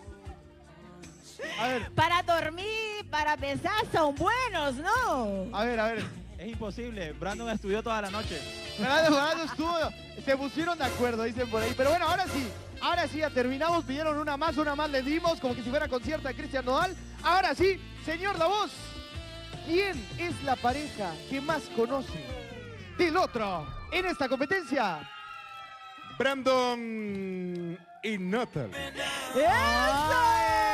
A ver. Para dormir, para besar son buenos, ¿no? A ver. Es imposible. Brandon estudió toda la noche. Brandon estuvo. Se pusieron de acuerdo, dicen por ahí. Pero bueno, ahora sí, ya terminamos. Pidieron una más le dimos, como que si fuera concierto de Cristian Nodal. Ahora sí, señor La Voz, ¿quién es la pareja que más conoce del otro en esta competencia. Brandon y Natalie. ¡Eso!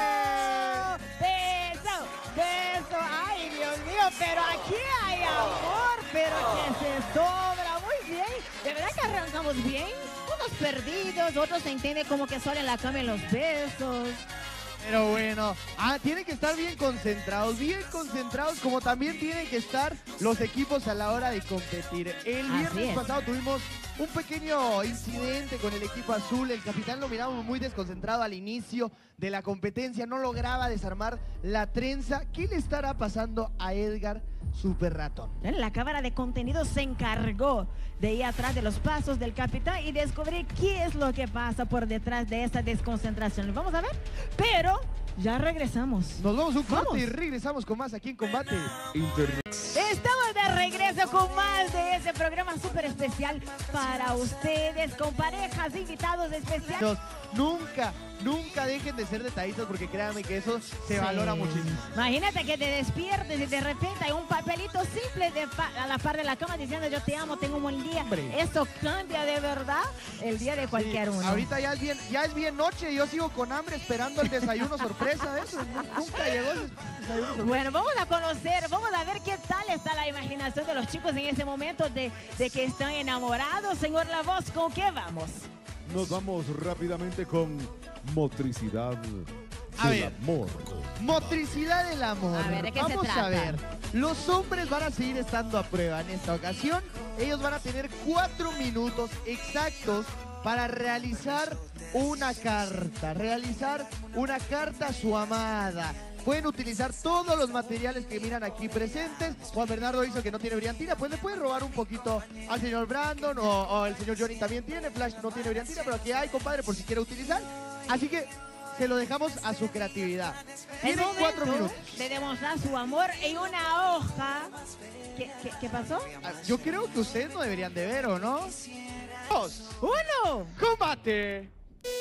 ¡Beso! ¡Beso! ¡Ay, Dios mío! Pero aquí hay amor, pero que se sobra. Muy bien. De verdad que arrancamos bien. Unos perdidos, otros se entiende como que solo en la cama en los besos. Pero bueno, tienen que estar bien concentrados, como también tienen que estar los equipos a la hora de competir. El viernes pasado tuvimos un pequeño incidente con el equipo azul. El capitán lo miramos muy desconcentrado al inicio de la competencia, no lograba desarmar la trenza. ¿Qué le estará pasando a Edgar Super Ratón? La cámara de contenido se encargó de ir atrás de los pasos del capitán y descubrir qué es lo que pasa por detrás de esta desconcentración. Vamos a ver, pero ya regresamos. Nos vamos un corte y regresamos con más aquí en Combate Internet. Estamos de regreso con más de ese programa súper especial para ustedes, con parejas, invitados especiales. Nunca dejen de ser detallistas porque créanme que eso se valora muchísimo. Imagínate que te despiertes y de repente hay un papelito simple a la par de la cama diciendo yo te amo, tengo un buen día. Hombre. Eso cambia de verdad el día de cualquier uno. Ahorita ya es bien noche y yo sigo con hambre esperando el desayuno sorpresa. Eso nunca llegó ese desayuno sorpresa. Bueno, vamos a conocer, vamos a ver qué tal está la imaginación de los chicos en ese momento de que están enamorados. Señor La Voz, ¿con qué vamos? Nos vamos rápidamente con motricidad del amor. Motricidad del amor. A ver, ¿de qué se vamos trata? a ver. Los hombres van a seguir estando a prueba en esta ocasión. Ellos van a tener 4 minutos exactos para realizar una carta. A su amada. Pueden utilizar todos los materiales que miran aquí presentes. Juan Bernardo hizo que no tiene brillantina, pues le pueden robar un poquito al señor Brandon o el señor Johnny también tiene. Flash no tiene brillantina, pero aquí hay, compadre, por si quiere utilizar. Así que se lo dejamos a su creatividad. Tienen 4 minutos de demostrar su amor en una hoja. ¿Qué pasó? Yo creo que ustedes no deberían de ver, ¿o no? 2, 1, ¡combate!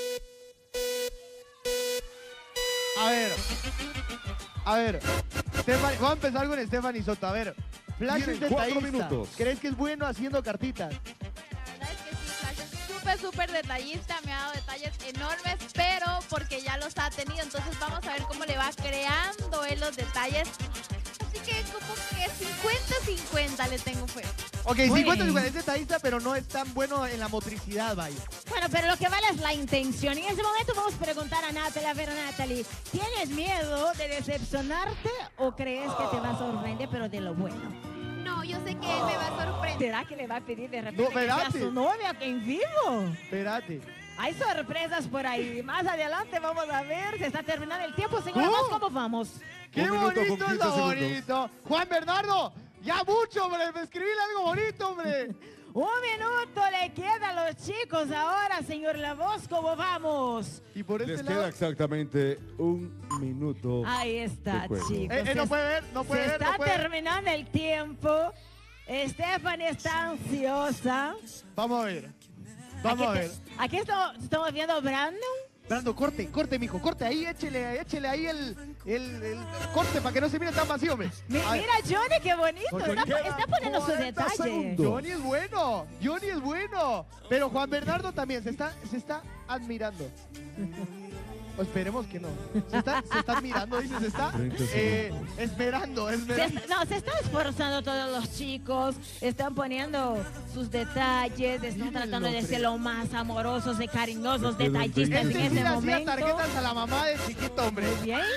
A ver, vamos a empezar con Stephanie Soto. A ver, Flash es Tienen 4 detallista. minutos. ¿Crees que es bueno haciendo cartitas? La verdad es que sí, Flash es súper detallista, me ha dado detalles enormes, pero porque ya los ha tenido, entonces vamos a ver cómo le va creando él los detalles. Así que como que 50-50 le tengo fe. Ok, 50-50 es detallista, pero no es tan bueno en la motricidad, vaya. Bueno, pero lo que vale es la intención. En ese momento vamos a preguntar a Natalie. A ver, Natalie, ¿tienes miedo de decepcionarte o crees que te va a sorprender, pero de lo bueno? No, yo sé que él me va a sorprender. ¿Será que le va a pedir de repente No, que sea espérate. su novia en vivo? Espérate. Hay sorpresas por ahí. Más adelante vamos a ver. Se está terminando el tiempo. Señora, ¿cómo vamos? ¡Qué Un minuto con bonito 15 es lo segundos. bonito! Juan Bernardo, ya mucho, hombre. Escribile algo bonito, hombre. Un minuto le queda a los chicos ahora, señor La Voz. ¿Cómo vamos? Y por Les este queda lado... exactamente 1 minuto. Ahí está, de juego. chicos. no puede ver, no puede Se ver, está no puede ver. terminando el tiempo. Stephanie está ansiosa. Vamos a ver. Vamos a ver. Aquí estamos viendo a Brandon. Brando, corte, mijo, corte ahí, échele ahí el corte para que no se mire tan vacío, hombre. Mira, Johnny, qué bonito. Está poniendo su detalle. Johnny es bueno. Pero Juan Bernardo también se está admirando. O esperemos que no. Se está admirando, dice, se está esperando. Se están esforzando todos los chicos, están poniendo sus detalles, están tratando de ser lo más amorosos y cariñosos, detallistas en ese hacía momento. tarjetas a la mamá de chiquito, hombre. Muy bien.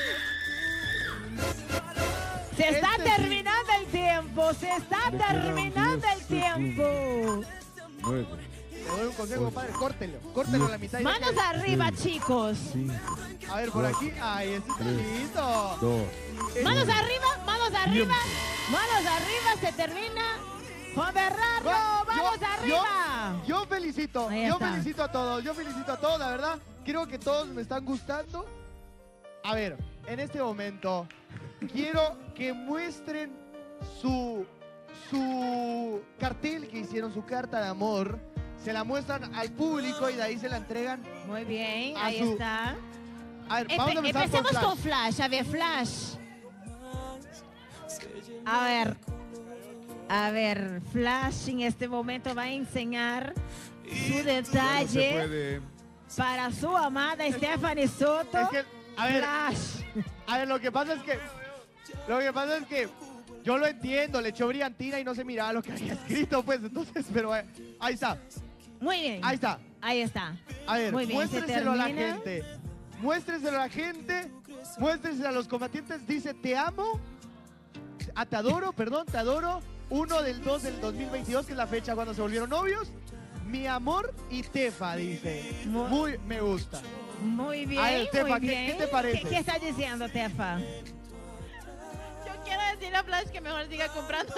Se está terminando el tiempo, se está Le quedan terminando 10 el tiempo. 9, Te doy un consejo, compadre, córtelo a la mitad. y Manos ya arriba, chicos. 5, A ver, por aquí. Ay, ese está lindo. 2. Manos arriba, manos arriba, manos arriba, se termina. Juan Bernardo, vamos arriba. Yo felicito a todos, la verdad. Creo que todos me están gustando. A ver, en este momento quiero que muestren su cartel que hicieron, su carta de amor. Se la muestran al público y de ahí se la entregan. Muy bien, a ahí su- está. A ver, vamos a empezar Empecemos con con Flash. Flash. A ver, Flash. A ver. A ver, Flash en este momento va a enseñar su detalle para su amada Stephanie Soto. Es que, a ver, Flash. A ver, lo que pasa es que yo lo entiendo, le echó brillantina y no se miraba lo que había escrito, pues, entonces, pero ahí está. Muy bien. Ahí está. Ahí está. A ver, Muy bien, muéstreselo a la termina. gente. Muéstreselo a la gente, muéstreselo a los combatientes. Dice, te amo, te adoro, 1 del 2 del 2022, que es la fecha cuando se volvieron novios. Mi amor y Tefa, dice. Muy me gusta. Muy bien, A ver, Tefa, muy bien. ¿qué te parece? ¿Qué está diciendo, Tefa? Yo quiero decirle a Flash que mejor siga comprando.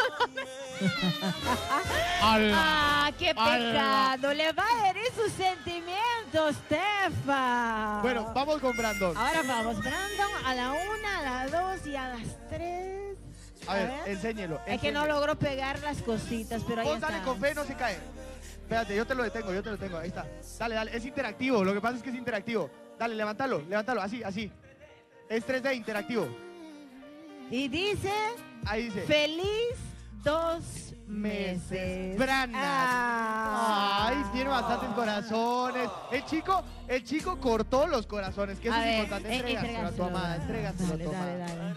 ¡Qué pecado! Le va a herir sus sentimientos, Tefa. Bueno, vamos con Brandon. Ahora vamos, Brandon, a la 1, a la 2 y a las 3. A ver, enséñelo. Es que no logró pegar las cositas, pero ahí Vos está. dale con fe, no se cae. Espérate, yo te lo detengo, ahí está. Dale, es interactivo, lo que pasa es que es interactivo. Dale, levántalo, así. Es 3D interactivo. Y dice, ahí dice, feliz 2 meses. Brana. Ay, tiene bastantes corazones. El chico cortó los corazones, que eso es importante. Entrégaselo a tu amada, entrégaselo a tu amada.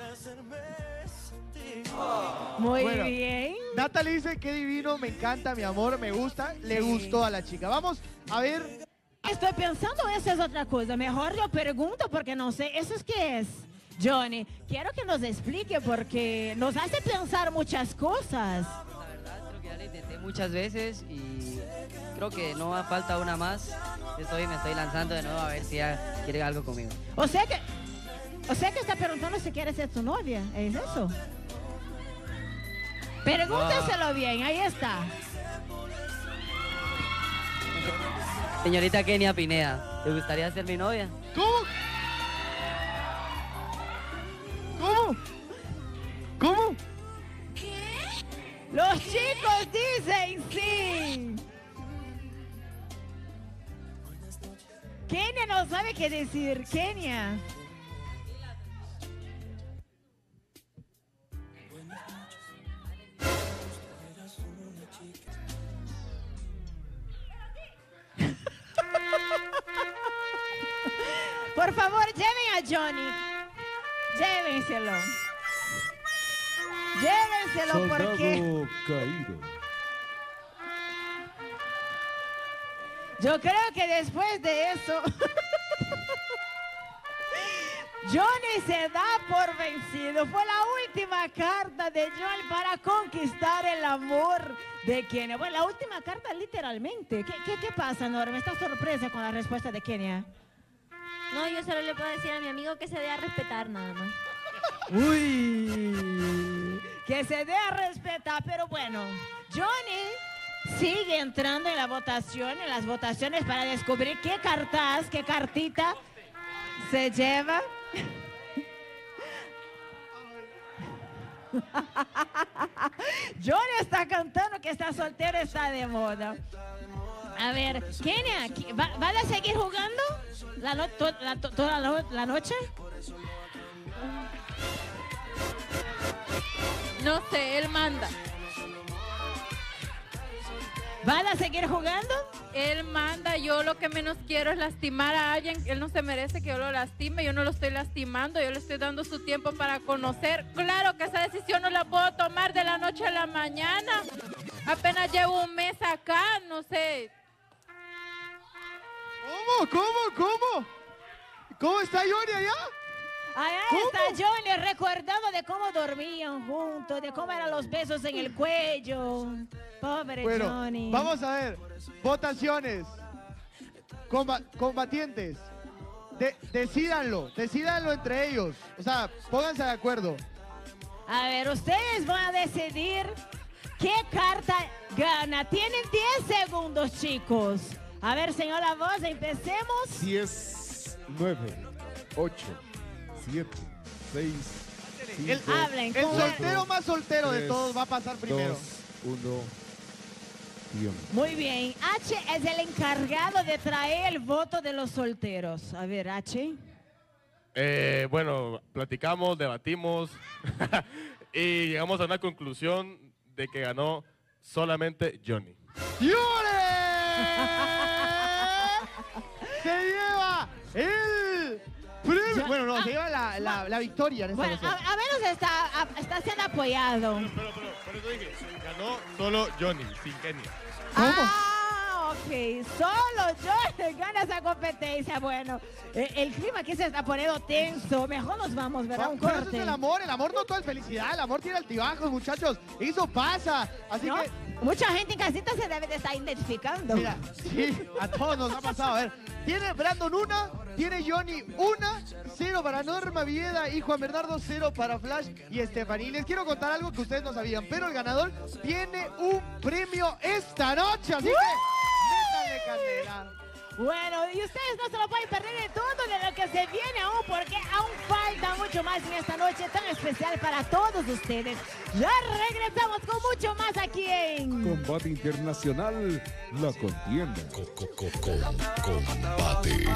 Muy Bueno, bien. Natalie dice, qué divino, me encanta, mi amor, me gusta, le gustó a la chica. Vamos a ver. Estoy pensando, esa es otra cosa. Mejor yo pregunto porque no sé, ¿eso es qué es? Johnny, quiero que nos explique porque nos hace pensar muchas cosas. La verdad, creo que ya lo intenté muchas veces y creo que no falta una más. Me estoy lanzando de nuevo a ver si ella quiere algo conmigo. O sea que está preguntando si quiere ser tu novia, ¿es eso? Pregúnteselo bien, ahí está. Señorita Kenia Pineda, ¿te gustaría ser mi novia? ¿Cómo? Los chicos dicen sí. Kenia no sabe qué decir. Kenia. Por favor, lleven a Johnny. Llévenselo. Llévenselo porque... Soldado caído. Yo creo que después de eso... Johnny se da por vencido. Fue la última carta de Johnny para conquistar el amor de Kenia. Bueno, la última carta literalmente. ¿Qué pasa, Norma? ¿Estás sorpresa con la respuesta de Kenia? No, yo solo le puedo decir a mi amigo que se dé a respetar nada más. Uy, que se dé a respetar, pero bueno, Johnny sigue entrando en la votación, en las votaciones para descubrir qué cartita se lleva. Johnny está cantando que está soltero, está de moda. A ver, Kenia, ¿van a seguir jugando toda la noche? No sé, él manda. ¿Van a seguir jugando? Él manda, yo lo que menos quiero es lastimar a alguien. Él no se merece que yo lo lastime, yo no lo estoy lastimando, yo le estoy dando su tiempo para conocer. Claro que esa decisión no la puedo tomar de la noche a la mañana. Apenas llevo un mes acá, no sé. ¿Cómo está Johnny allá? Allá está Johnny recordando de cómo dormían juntos, de cómo eran los besos en el cuello. Pobre Johnny. Vamos a ver. Votaciones. Combatientes. Decídanlo entre ellos. O sea, pónganse de acuerdo. A ver, ustedes van a decidir qué carta gana. Tienen 10 segundos, chicos. A ver, señora Voz, empecemos. 10, 9, 8, 7, 6, 5, Hablen. El soltero más soltero de 3, todos va a pasar primero. 2, 1, tiempo. Muy bien. H es el encargado de traer el voto de los solteros. A ver, H. Bueno, platicamos, debatimos y llegamos a una conclusión de que ganó solamente Johnny. ¡Llore! Se lleva el premio. Bueno, no, se lleva la victoria en esta Bueno, ocasión. a menos está siendo apoyado. Por eso dije, ganó solo Johnny, sin Kenia. Ah, ok. Solo yo gana esa competencia. Bueno, el clima aquí se está poniendo tenso. Mejor nos vamos, ¿verdad? Un Pero eso corte. es el amor no todo es felicidad, el amor tiene altibajos, muchachos, eso pasa, así ¿No? que... Mucha gente en casita se debe de estar identificando. Mira, sí, a todos nos ha pasado, a ver, tiene Brandon una, tiene Johnny una, 0 para Norma Vieda y Juan Bernardo, 0 para Flash y Stephanie. Y les quiero contar algo que ustedes no sabían, pero el ganador tiene un premio esta noche, así que métanle candela. Bueno, y ustedes no se lo pueden perder de todo de lo que se viene aún, porque aún falta mucho más en esta noche tan especial para todos ustedes. Ya regresamos con mucho más aquí en... Combate Internacional, la contienda. Combate.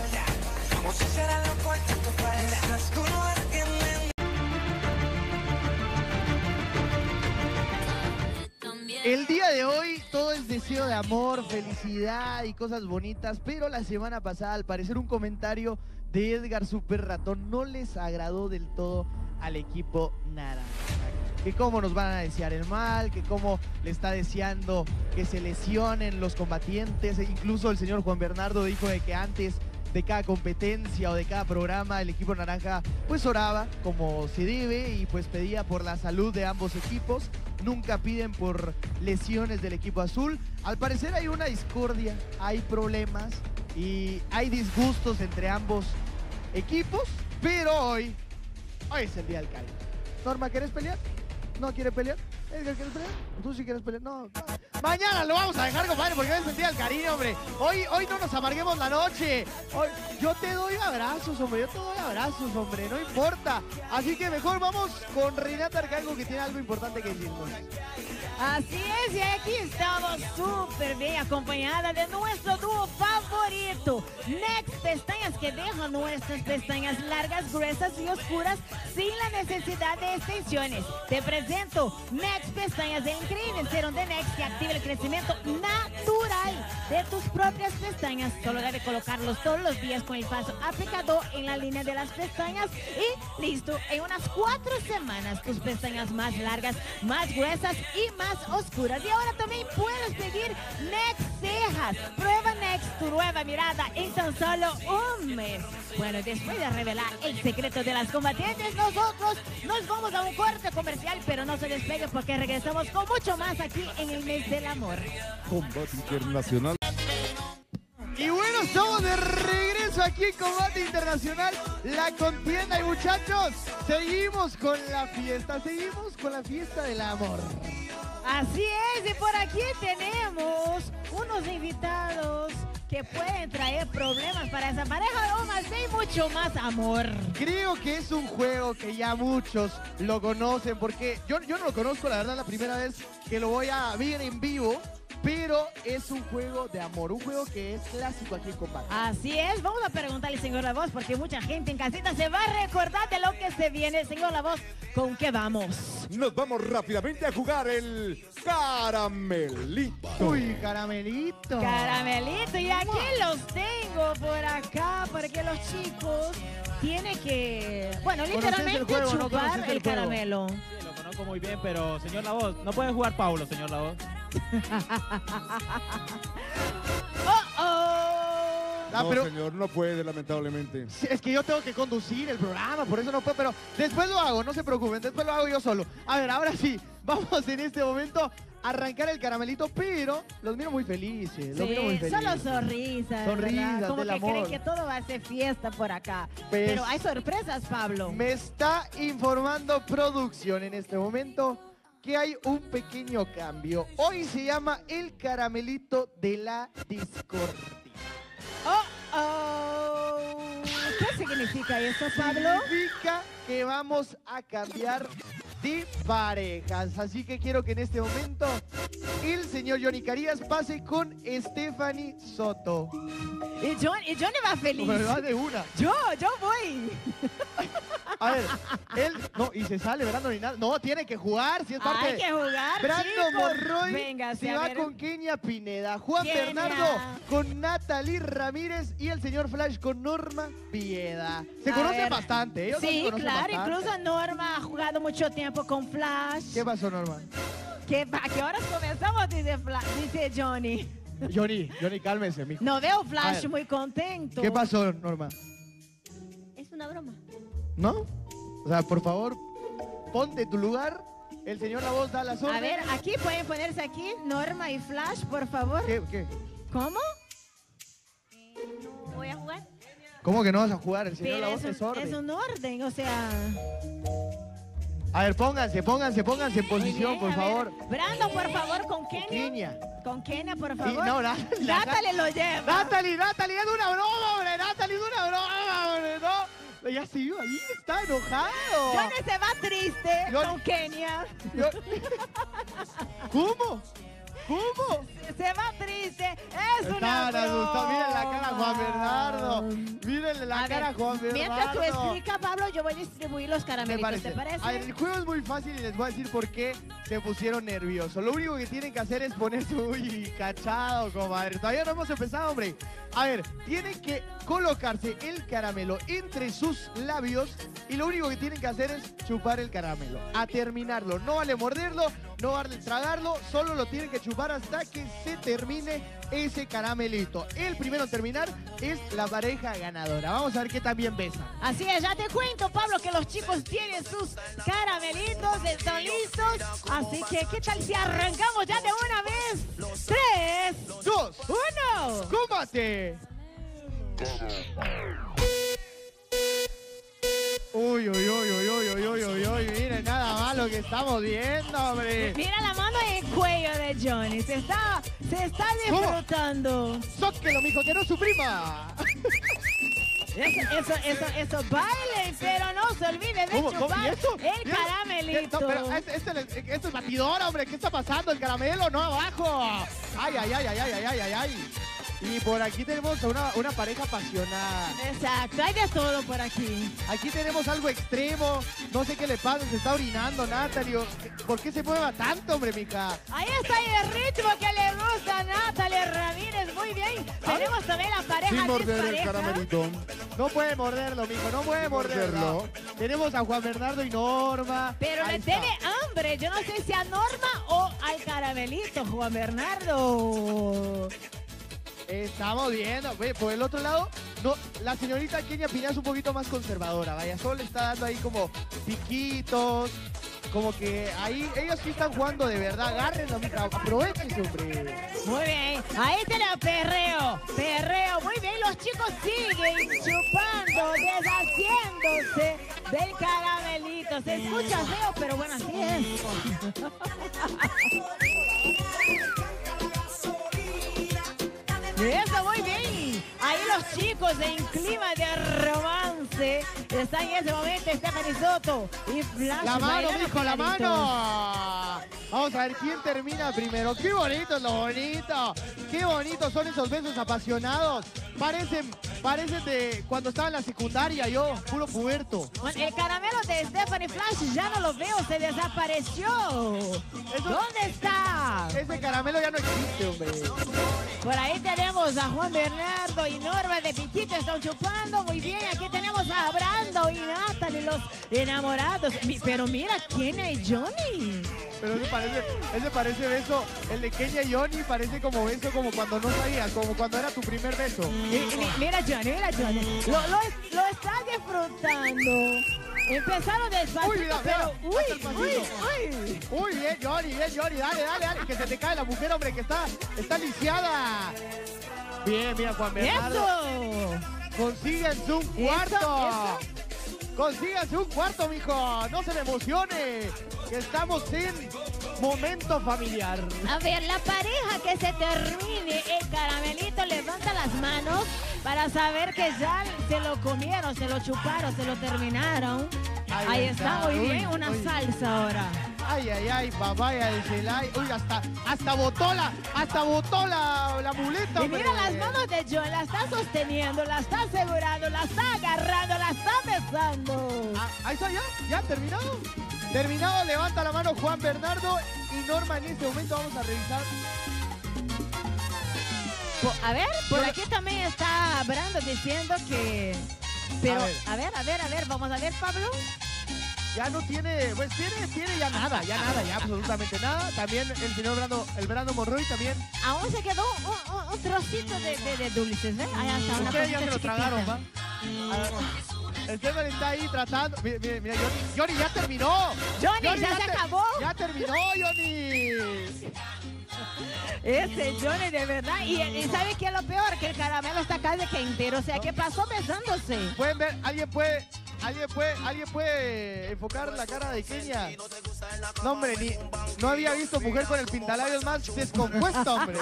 El día de hoy todo es deseo de amor, felicidad y cosas bonitas, pero la semana pasada al parecer un comentario de Edgar Super Ratón no les agradó del todo al equipo naranja. Que cómo nos van a desear el mal, que cómo le está deseando que se lesionen los combatientes. E incluso el señor Juan Bernardo dijo de que antes de cada competencia o de cada programa el equipo naranja pues oraba como se debe y pues pedía por la salud de ambos equipos. Nunca piden por lesiones del equipo azul. Al parecer hay una discordia, hay problemas y hay disgustos entre ambos equipos, pero hoy es el día del cariño. Norma, ¿quieres pelear? ¿No quiere pelear? ¿Edgar, quieres pelear? ¿Tú sí quieres pelear? No. Mañana lo vamos a dejar, compadre, porque hoy es el día del cariño, hombre. Hoy no nos amarguemos la noche. Yo te doy abrazos, hombre. No importa. Así que mejor vamos con Renata Arcango, que tiene algo importante que decirnos. Así es, y aquí estamos súper bien acompañada de nuestro dúo favorito, Next Pestañas, que deja nuestras pestañas largas, gruesas y oscuras sin la necesidad de extensiones. Te presento Next Pestañas, el increíble serum de Next que activa el crecimiento natural de tus propias pestañas. Solo debe colocarlos todos los días con el paso aplicado en la línea de las pestañas y listo. En unas 4 semanas tus pestañas más largas, más gruesas y más oscuras. Y ahora también puedes pedir Next Cejas. Prueba Next, tu nueva mirada en tan solo un mes. Bueno, después de revelar el secreto de las combatientes, nosotros nos vamos a un corte comercial, pero no se despegue porque regresamos con mucho más aquí en el mes del amor. Combate Internacional. Y bueno, estamos de regreso aquí en Combate Internacional, la contienda. Y muchachos, seguimos con la fiesta del amor. Así es, y por aquí tenemos unos invitados que pueden traer problemas para esa pareja, o más bien mucho más amor. Creo que es un juego que ya muchos lo conocen, porque yo no lo conozco, la verdad, la primera vez que lo voy a ver en vivo. Pero es un juego de amor, un juego que es clásico aquí en Combate. Así es, vamos a preguntarle, señor La Voz, porque mucha gente en casita se va a recordar de lo que se viene. Señor La Voz, ¿con qué vamos? Nos vamos rápidamente a jugar el Caramelito. Uy, Caramelito. Caramelito, y aquí los tengo por acá, porque los chicos tienen que, bueno, literalmente juego, chupar el caramelo. Sí, lo conozco muy bien, pero señor La Voz, no puede jugar Paulo, señor La Voz. No, señor, no puede, lamentablemente. Es que yo tengo que conducir el programa, por eso no puedo, pero después lo hago, no se preocupen, después lo hago yo solo. A ver, ahora sí, vamos en este momento a arrancar el caramelito, pero los miro muy felices, Solo sonrisas, ¿verdad? Como del que amor. creen que todo va a ser fiesta por acá. Pues, pero hay sorpresas, Pablo. Me está informando producción en este momento que hay un pequeño cambio. Hoy se llama el Caramelito de la Discordia. ¿Qué significa eso, Pablo? Significa que vamos a cambiar de parejas. Así que quiero que en este momento el señor Johnny Carías pase con Stephanie Soto. Y Johnny va feliz. Me va de una. Yo voy. A ver, él... No, y se sale, Brandon y nada. No, tiene que jugar, si es parte Hay que jugar, Brandon chicos. Monroy Véngase, se a va ver. con Kenia Pineda. Juan Kenia. Bernardo con Natalie Ramírez y el señor Flash con Norma Pieda. Se A conocen ver. bastante, ellos dos se Sí, conocen claro, bastante. incluso Norma ha jugado mucho tiempo con Flash. ¿Qué pasó, Norma? ¿A qué horas comenzamos? Dice Johnny. Johnny, cálmese, mijo. No veo A Flash ver. muy contento. ¿Qué pasó, Norma? Es una broma. ¿No? O sea, por favor, ponte tu lugar. El señor La Voz da las órdenes. A ver, aquí pueden ponerse aquí, Norma y Flash, por favor. ¿Qué? ¿Cómo? ¿No voy a jugar? ¿Cómo que no vas a jugar? El señor Pero La Voz es orden. es un orden, o sea... A ver, pónganse en posición, Bien, por a ver, favor. Brandon, por favor, con Kenia. Kenia. Con Kenia, por Y favor. no, Natalie lo lleva. Natalie, es de una broma, hombre. Natalie, es de una broma, hombre. No, ya se iba ahí, está enojado. Johnny se va triste Johnny- con Kenia. ¿Cómo? Se va triste. Es una Están asustados. Miren la cara a Juan broma. Bernardo. Mírenle la A cara a ver, Juan Bernardo. mientras tú explicas, Pablo, yo voy a distribuir los Me caramelitos, parece. ¿te parece? A ver, el juego es muy fácil y les voy a decir por qué se pusieron nerviosos. Lo único que tienen que hacer es ponerse muy cachado, comadre. Todavía no hemos empezado, hombre. A ver, tienen que colocarse el caramelo entre sus labios y lo único que tienen que hacer es chupar el caramelo. A terminarlo. No vale morderlo, no vale tragarlo, solo lo tienen que chupar hasta que se termine ese caramelito. El primero en terminar es la pareja ganadora. Vamos a ver qué tan bien besan. Así es, ya te cuento, Pablo, que los chicos tienen sus caramelitos, están listos. Así que, ¿qué tal si arrancamos ya de una vez? 3, 2, 1. ¡Combate! Uy, miren nada más lo que estamos viendo, hombre. Mira la mano en el cuello de Johnny, se está disfrutando. Zóquelo, mijo, que no es su prima. Eso, bailen, pero no se olviden de ¿Cómo? chupar ¿Y esto? el caramelito. No, pero esto es batidora, hombre. ¿Qué está pasando? El caramelo, no abajo. Ay. Y por aquí tenemos a una pareja apasionada. Exacto, hay de todo por aquí. Aquí tenemos algo extremo. No sé qué le pasa, se está orinando, Natalie. ¿Por qué se mueva tanto, hombre, mija? Ahí está el ritmo que le gusta a Natalie Ramírez. Muy bien. Tenemos también la pareja Sin morder el dispareja. caramelito. No puede morderlo, mijo, no puede morderlo. Tenemos a Juan Bernardo y Norma. Pero Ahí le está. tiene hambre. Yo no sé si a Norma o al caramelito, Juan Bernardo. Estamos viendo. Ve, por el otro lado, no, la señorita Kenia Pineda es un poquito más conservadora. Vaya, solo le está dando ahí como piquitos. Como que ahí, ellos sí están jugando de verdad. Agárrenlo, mija. Aprovechense, hombre. Muy bien. Ahí tenemos perreo. Muy bien, los chicos siguen chupando, deshaciéndose del caramelito. Se escucha feo, pero bueno, así es. Eso, muy bien. Ahí los chicos en clima de romance están en ese momento Stephanie Soto y Flash. La mano, bailando mijo, la pegaditos. mano. Vamos a ver quién termina primero. Qué bonito es lo bonito. Qué bonitos son esos besos apasionados. Parecen de cuando estaba en la secundaria yo, puro puberto. Bueno, el caramelo de Stephanie Flash ya no lo veo, se desapareció. ¿Dónde está? Ese caramelo ya no existe, hombre. Por ahí tenemos a Juan Bernardo y Norma de Piquito, están chupando muy bien. Aquí tenemos a Brando y Natalie, los enamorados. Pero mira, ¿quién es Johnny? Pero ese parece beso, el de Kenia y Johnny parece como beso como cuando no sabías, como cuando era tu primer beso. Mira Johnny. Lo está disfrutando. Empezaron despacito, Uy, mira, pero... hasta el pasito. Uy, bien, Johnny, dale, que se te cae la mujer, hombre, que está lisiada. Bien, mira, Juan Bernardo. ¡Eso! Consíguense un cuarto. Consíganse un cuarto, mijo. No se le emocione. Que estamos en momento familiar. A ver, la pareja que se termine el caramelito levanta las manos para saber que ya se lo comieron, se lo chuparon, se lo terminaron. Ahí está, muy bien, una salsa ahora. Ay, ay, ay, papaya de Celay. Uy, hasta botó la muleta, Y mira las manos de John, la está sosteniendo, la está asegurando, la está agarrando, la está besando. Ahí está, ya, terminado. Terminado, levanta la mano Juan Bernardo y Norma. En este momento vamos a revisar. A ver, por aquí también está Brando diciendo que... Pero, a ver, vamos a ver, Pablo. Ya no tiene, pues tiene ya nada, ya absolutamente nada. También el señor Brando Monroy también. Aún se quedó un trocito de dulces, ¿ves? Allá está una Ustedes ya cosita se lo tragaron, chiquitita. ¿va? Esteban está ahí tratando. Mira, Johnny ya terminó. Johnny, ya se acabó. Ya terminó, Johnny. Ese Johnny, de verdad. Y ¿sabe qué es lo peor? Que el caramelo está casi que entero. O sea, ¿qué pasó besándose? Pueden ver, alguien puede enfocar la cara de Kenia. No, hombre, no había visto mujer con el pintalabios más descompuesto, hombre.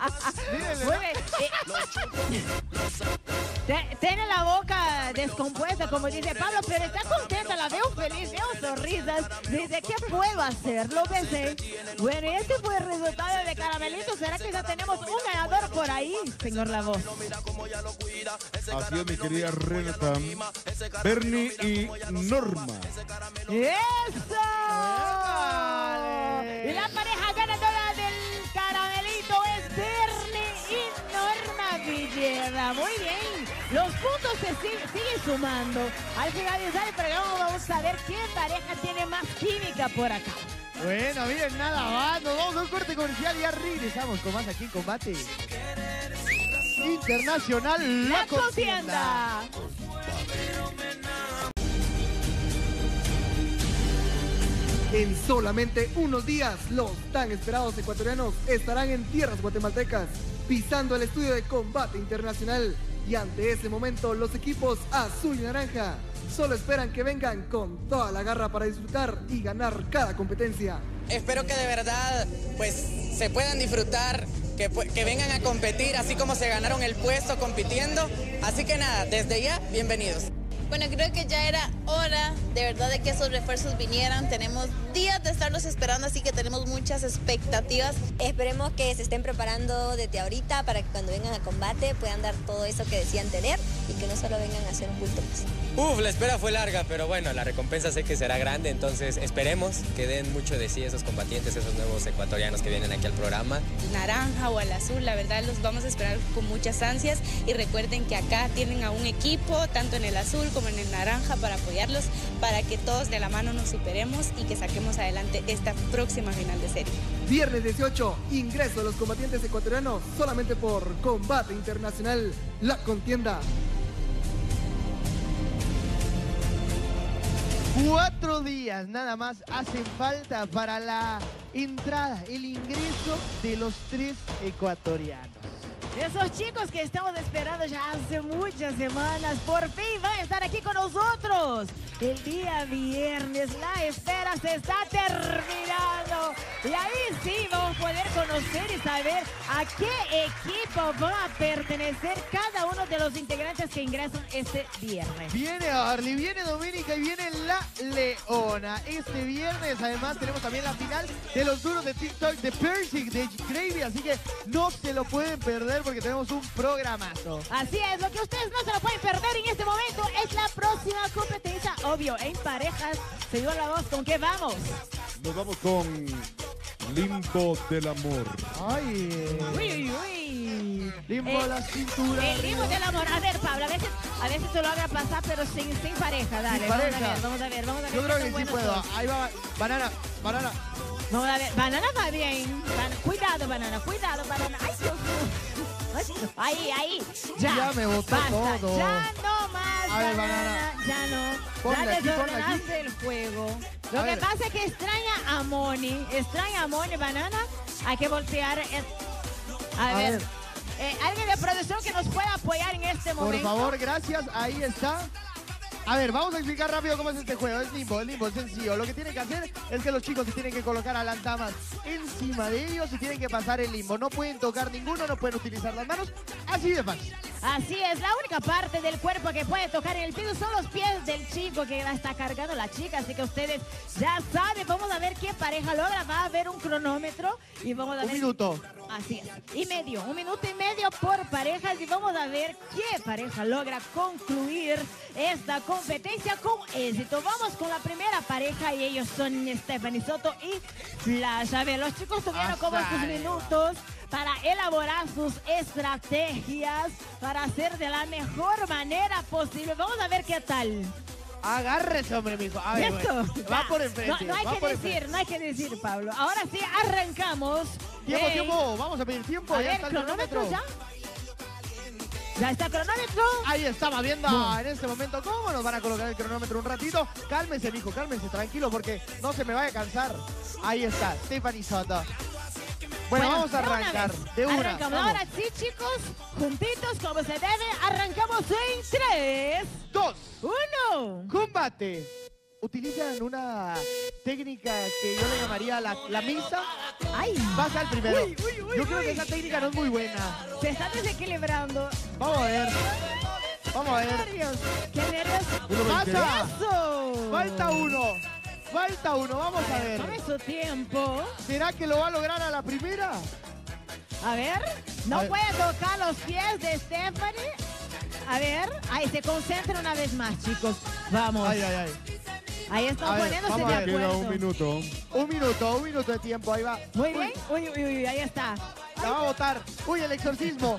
Tiene la boca descompuesta, como dice Pablo, pero está contenta, la veo feliz, veo sonrisas. Dice, ¿qué puedo hacer? Lo besé. Bueno, y este fue el resultado de Caramelito. ¿Será que ya tenemos un ganador por ahí, señor La Voz? Así es, mi querida Renata. Bernie y Norma. ¡Eso! Y la pareja ganadora del Caramelito es Bernie y Norma Villeda. Muy bien. Los puntos se siguen sumando. Al finalizar el programa vamos a ver qué pareja tiene más química por acá. Bueno, miren, nada más. Nos vamos a un corte comercial y ya regresamos con más aquí en Combate Internacional La Contienda. En solamente unos días, los tan esperados ecuatorianos estarán en tierras guatemaltecas, pisando el estudio de Combate Internacional. Y ante ese momento, los equipos azul y naranja solo esperan que vengan con toda la garra para disfrutar y ganar cada competencia. Espero que de verdad pues se puedan disfrutar, que vengan a competir así como se ganaron el puesto compitiendo. Así que nada, desde ya, bienvenidos. Bueno, creo que ya era hora de verdad de que esos refuerzos vinieran. Tenemos días de estarlos esperando, así que tenemos muchas expectativas. Esperemos que se estén preparando desde ahorita para que cuando vengan a combate puedan dar todo eso que decían tener y que no solo vengan a hacer un bulto más. La espera fue larga, pero bueno, la recompensa sé que será grande, entonces esperemos que den mucho de sí esos combatientes, esos nuevos ecuatorianos que vienen aquí al programa. Naranja o al azul, la verdad los vamos a esperar con muchas ansias y recuerden que acá tienen a un equipo, tanto en el azul como en el naranja, para apoyarlos, para que todos de la mano nos superemos y que saquemos adelante esta próxima final de serie. Viernes 18, ingreso a los combatientes ecuatorianos solamente por Combate Internacional, La Contienda. 4 días nada más hacen falta para la entrada, el ingreso de los 3 ecuatorianos. Esos chicos que estamos esperando ya hace muchas semanas, por fin van a estar aquí con nosotros. El día viernes, la espera se está terminando. Y ahí sí vamos a poder conocer y saber a qué equipo va a pertenecer cada uno de los integrantes que ingresan este viernes. Viene Arly, viene Doménica y viene la Leona. Este viernes además tenemos también la final de los duros de TikTok de Percy, de Gravy, así que no se lo pueden perder porque tenemos un programazo. Así es, lo que ustedes no se lo pueden perder en este momento es la próxima competencia, obvio, en parejas. Señor La Voz, ¿con qué vamos? Nos vamos con Limbo del Amor. Ay. Uy, uy. Limbo la cintura. El limbo del amor. A ver, Pablo, a veces se lo haga pasar, pero sin pareja. Dale, Sin pareja. Vamos a ver. Yo creo que sí puedo. Ahí va, banana. Vamos a ver, banana va bien. Cuidado, banana. Ay, Dios mío. Ahí. Ya me botó basta. todo. Ya no más, A ver, banana. Ya no. Ponle Ya aquí, desordenaste el juego. Lo que pasa es que extraña a Moni, banana. Hay que voltear. A ver. Alguien de producción que nos pueda apoyar en este momento. Por favor, gracias. Ahí está. A ver, vamos a explicar rápido cómo es este juego. Es limbo, es sencillo. Lo que tienen que hacer es que los chicos se tienen que colocar a las damas encima de ellos y tienen que pasar el limbo. No pueden tocar ninguno, no pueden utilizar las manos. Así de fácil. Así es, la única parte del cuerpo que puede tocar en el piso son los pies del chico que la está cargando la chica. Así que ustedes ya saben, vamos a ver qué pareja logra. Va a haber un cronómetro y vamos a ver... Un minuto. Así es, y medio, 1 minuto y medio por parejas y vamos a ver qué pareja logra concluir esta competencia con éxito. Vamos con la primera pareja y ellos son Stephanie Soto y Flash. A ver, los chicos tuvieron como sus minutos para elaborar sus estrategias para hacer de la mejor manera posible. Vamos a ver qué tal. Agárrese, hombre, mijo. A ver, ¿Esto? va por enfrente. No hay que decir, Pablo. Ahora sí, arrancamos. Tiempo. Vamos a pedir tiempo. A Ya ver, está el cronómetro. ¿Ya está el cronómetro? Ahí estaba viendo en este momento cómo nos van a colocar el cronómetro un ratito. Cálmese, mijo, cálmese, tranquilo, porque no se me vaya a cansar. Ahí está, Stephanie Soto. Bueno, vamos a arrancar. De una. Arrancamos. Ahora sí, chicos, juntitos como se debe. Arrancamos en 3, 2, 1. ¡Combate! Utilizan una técnica que yo le llamaría la misa. ¡Ay! Pasa el primero. Yo creo que esa técnica no es muy buena. Se está desequilibrando. Vamos a ver. ¡Qué nervios! ¡Qué nervios! ¡Pasa! ¡Eso! Falta uno, vamos a ver. Tome su tiempo. ¿Será que lo va a lograr a la primera? A ver, no puede tocar los pies de Stephanie. A ver, ahí se concentra una vez más, chicos. Vamos. Ay. Ahí están poniéndose de acuerdo. Queda un minuto. Un minuto de tiempo, ahí va. Muy bien. Uy, ahí está. La va a botar. Uy, el exorcismo.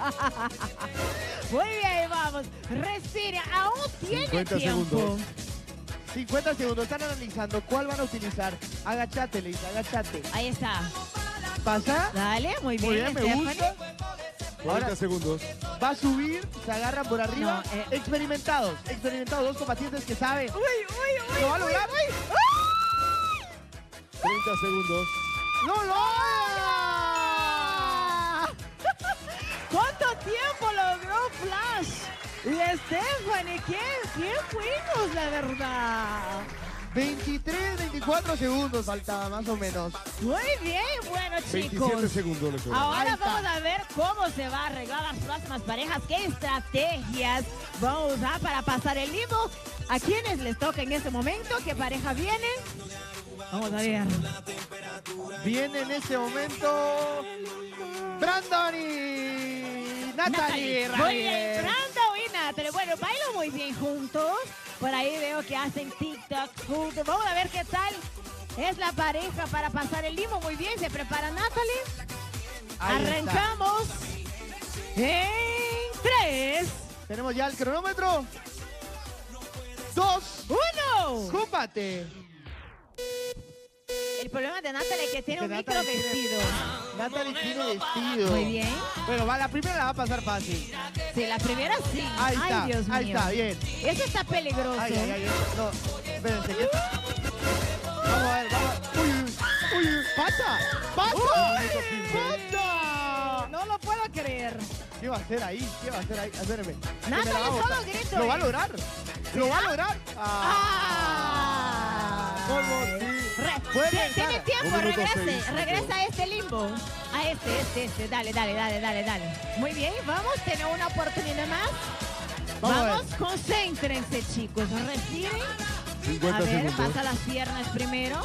Muy bien, vamos. Respire, aún tiene 50 tiempo. segundos. 50 segundos, están analizando cuál van a utilizar. Agachate, Liz, agachate. Ahí está. ¿Pasa? Dale, muy bien, Muy bien, me Stephanie. gusta. 40 segundos. Va a subir, se agarran por arriba. No, Experimentados, dos combatientes que saben. Uy. ¿Lo va a lograr? 30 segundos. ¡No logra! ¿Cuánto tiempo logró Flash? Y Stephanie, ¿qué fuimos, la verdad? 23, 24 segundos faltaba, más o menos. Muy bien, bueno, chicos. 27 segundos le quedan. Ahora vamos a ver cómo se va a arreglar las próximas parejas, qué estrategias vamos a usar para pasar el limbo. ¿A quiénes les toca en este momento? ¿Qué pareja viene? Vamos a ver. Viene en este momento Brandon y Natalie. Muy bien, Brandon y Natalie. Bueno, bailan muy bien juntos. Por ahí veo que hacen TikTok juntos. Vamos a ver qué tal es la pareja para pasar el limbo. Muy bien, se prepara Natalie. Ahí arrancamos en 3. Tenemos ya el cronómetro. 2, 1. ¡Combate! El problema de Natalie es que tiene un micro Natalie vestido. Natalie tiene vestido. Muy bien. Bueno, la primera la va a pasar fácil. Sí, la primera sí. Ahí está, Ay, Dios mío. ahí está, bien. Eso está peligroso. Ay, no, espérense, ¿qué está? Vamos a ver. Uy, ¡pasa! No lo puedo creer. ¿Qué va a hacer ahí? Espérenme. Natalie solo grito. ¿Lo va a lograr? Tiene tiempo, 1 minuto regrese. 6. Regresa a este limbo. A este. Dale. Muy bien, vamos, tenemos una oportunidad más. Vamos, concéntrense, chicos. Respiren. 50 A ver, segundos. pasa las piernas primero.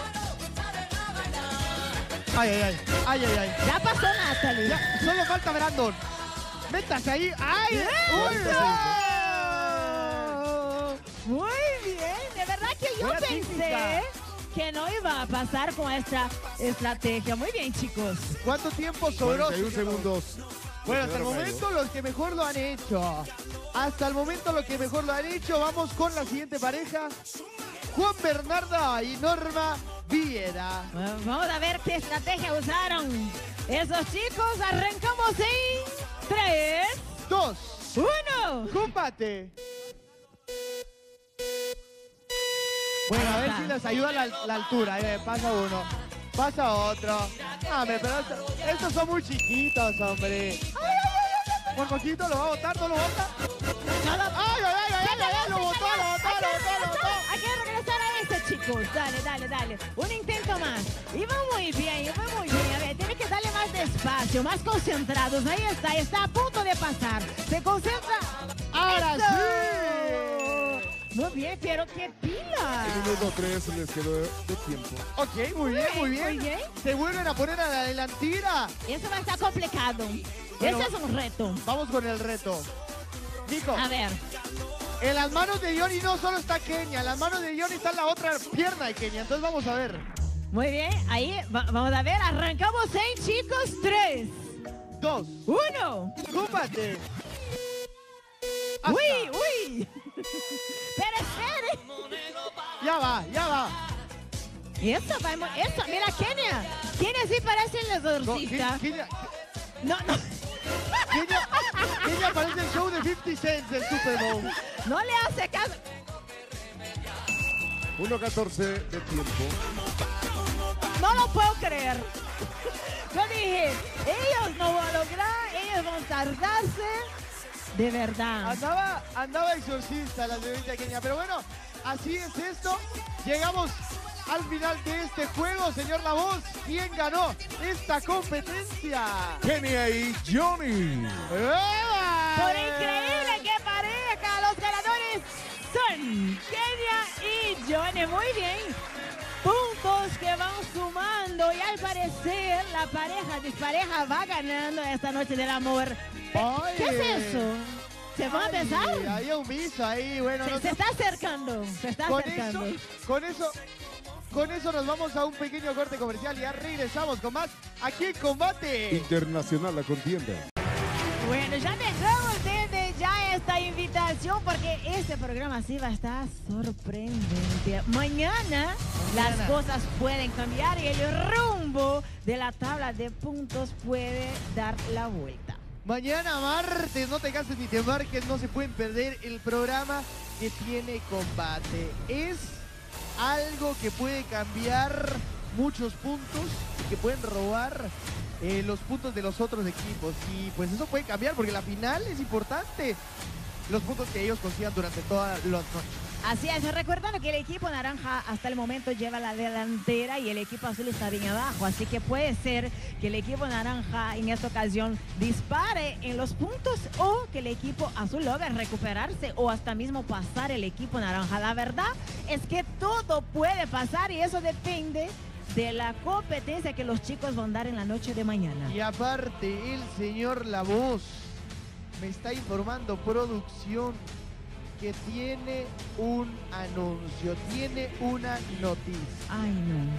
Ay. Ya pasó Natalie. Ya, solo falta Brandon. Métase ahí. ¡Ay! Muy bien, de verdad que yo Buena pensé técnica. que no iba a pasar con esta estrategia. Muy bien, chicos. ¿Cuánto tiempo sobró? 41 segundos. Bueno, hasta el momento los que mejor lo han hecho. Vamos con la siguiente pareja. Juan Bernarda y Norma Viera. Bueno, vamos a ver qué estrategia usaron esos chicos. Arrancamos en 3, 2, 1. ¡Combate! Bueno, a ver si les ayuda la altura. Pasa uno, pasa otro. Hombre, pero estos son muy chiquitos, hombre. Por poquito lo va a botar, ¿no lo bota? ¡Ay! ¡Lo botó! Hay que regresar a este, chicos. Dale. Un intento más. Iba muy bien. A ver, tiene que darle más despacio, más concentrados. Ahí está a punto de pasar. Se concentra. ¡Ahora ¡Eso! sí! Muy bien, pero qué pila. El minuto 3 les quedó de tiempo. Ok, muy bien, muy bien. Muy bien. Se vuelven a poner a la delantera. Eso va a estar complicado. Bueno, Ese es un reto. Vamos con el reto. Nico. A ver. En las manos de Johnny no solo está Kenia, en las manos de Johnny está la otra pierna de Kenia. Entonces vamos a ver. Muy bien, ahí vamos a ver. Arrancamos en chicos. 3, 2, 1. ¡Combate! ¡Uy! Pero espere. Ya va. Eso, vamos, eso. Mira, Kenia. Kenia sí parece el exorcista. Kenia parece el show de 50 Cent del Super Bowl. No le hace caso. 1:14 de tiempo. No lo puedo creer. Yo dije, ellos no van a lograr, ellos van a tardarse. De verdad. Andaba exorcista la señorita Kenia. Pero bueno, así es esto. Llegamos al final de este juego, señor La Voz. ¿Quién ganó esta competencia? Kenia y Johnny. Por increíble que parezca, los ganadores son Kenia y Johnny. Muy bien. Puntos que van sumando y al parecer la pareja dispareja va ganando esta noche del amor. Ay. ¿Qué es eso? ¿Se va a besar? Hay un beso ahí, bueno. Se está acercando, se está acercando. Con eso nos vamos a un pequeño corte comercial y ya regresamos con más aquí en Combate Internacional la contienda. Bueno, ya dejamos desde ya esta invitación porque este programa sí va a estar sorprendente. Mañana las cosas pueden cambiar y el rumbo de la tabla de puntos puede dar la vuelta. Mañana martes, no te canses ni te marques, no se pueden perder el programa que tiene Combate. Es algo que puede cambiar muchos puntos, que pueden robar los puntos de los otros equipos. Y pues eso puede cambiar porque la final es importante. Los puntos que ellos consigan durante todas las noches. Así es, recordando que el equipo naranja hasta el momento lleva la delantera y el equipo azul está bien abajo, así que puede ser que el equipo naranja en esta ocasión dispare en los puntos o que el equipo azul logre recuperarse o hasta mismo pasar el equipo naranja. La verdad es que todo puede pasar y eso depende de la competencia que los chicos van a dar en la noche de mañana. Y aparte, el señor La Voz me está informando, producción, que tiene un anuncio, tiene una noticia. Ay,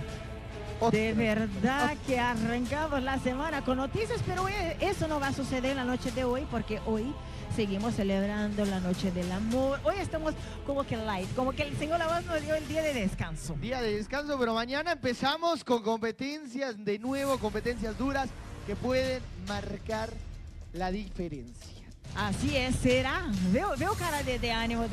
no. De verdad que arrancamos la semana con noticias, pero eso no va a suceder en la noche de hoy porque hoy seguimos celebrando la noche del amor. Hoy estamos como que light, como que el señor La Voz nos dio el día de descanso. Día de descanso, pero mañana empezamos con competencias de nuevo, competencias duras que pueden marcar la diferencia. Así es, será. Veo cara de ánimo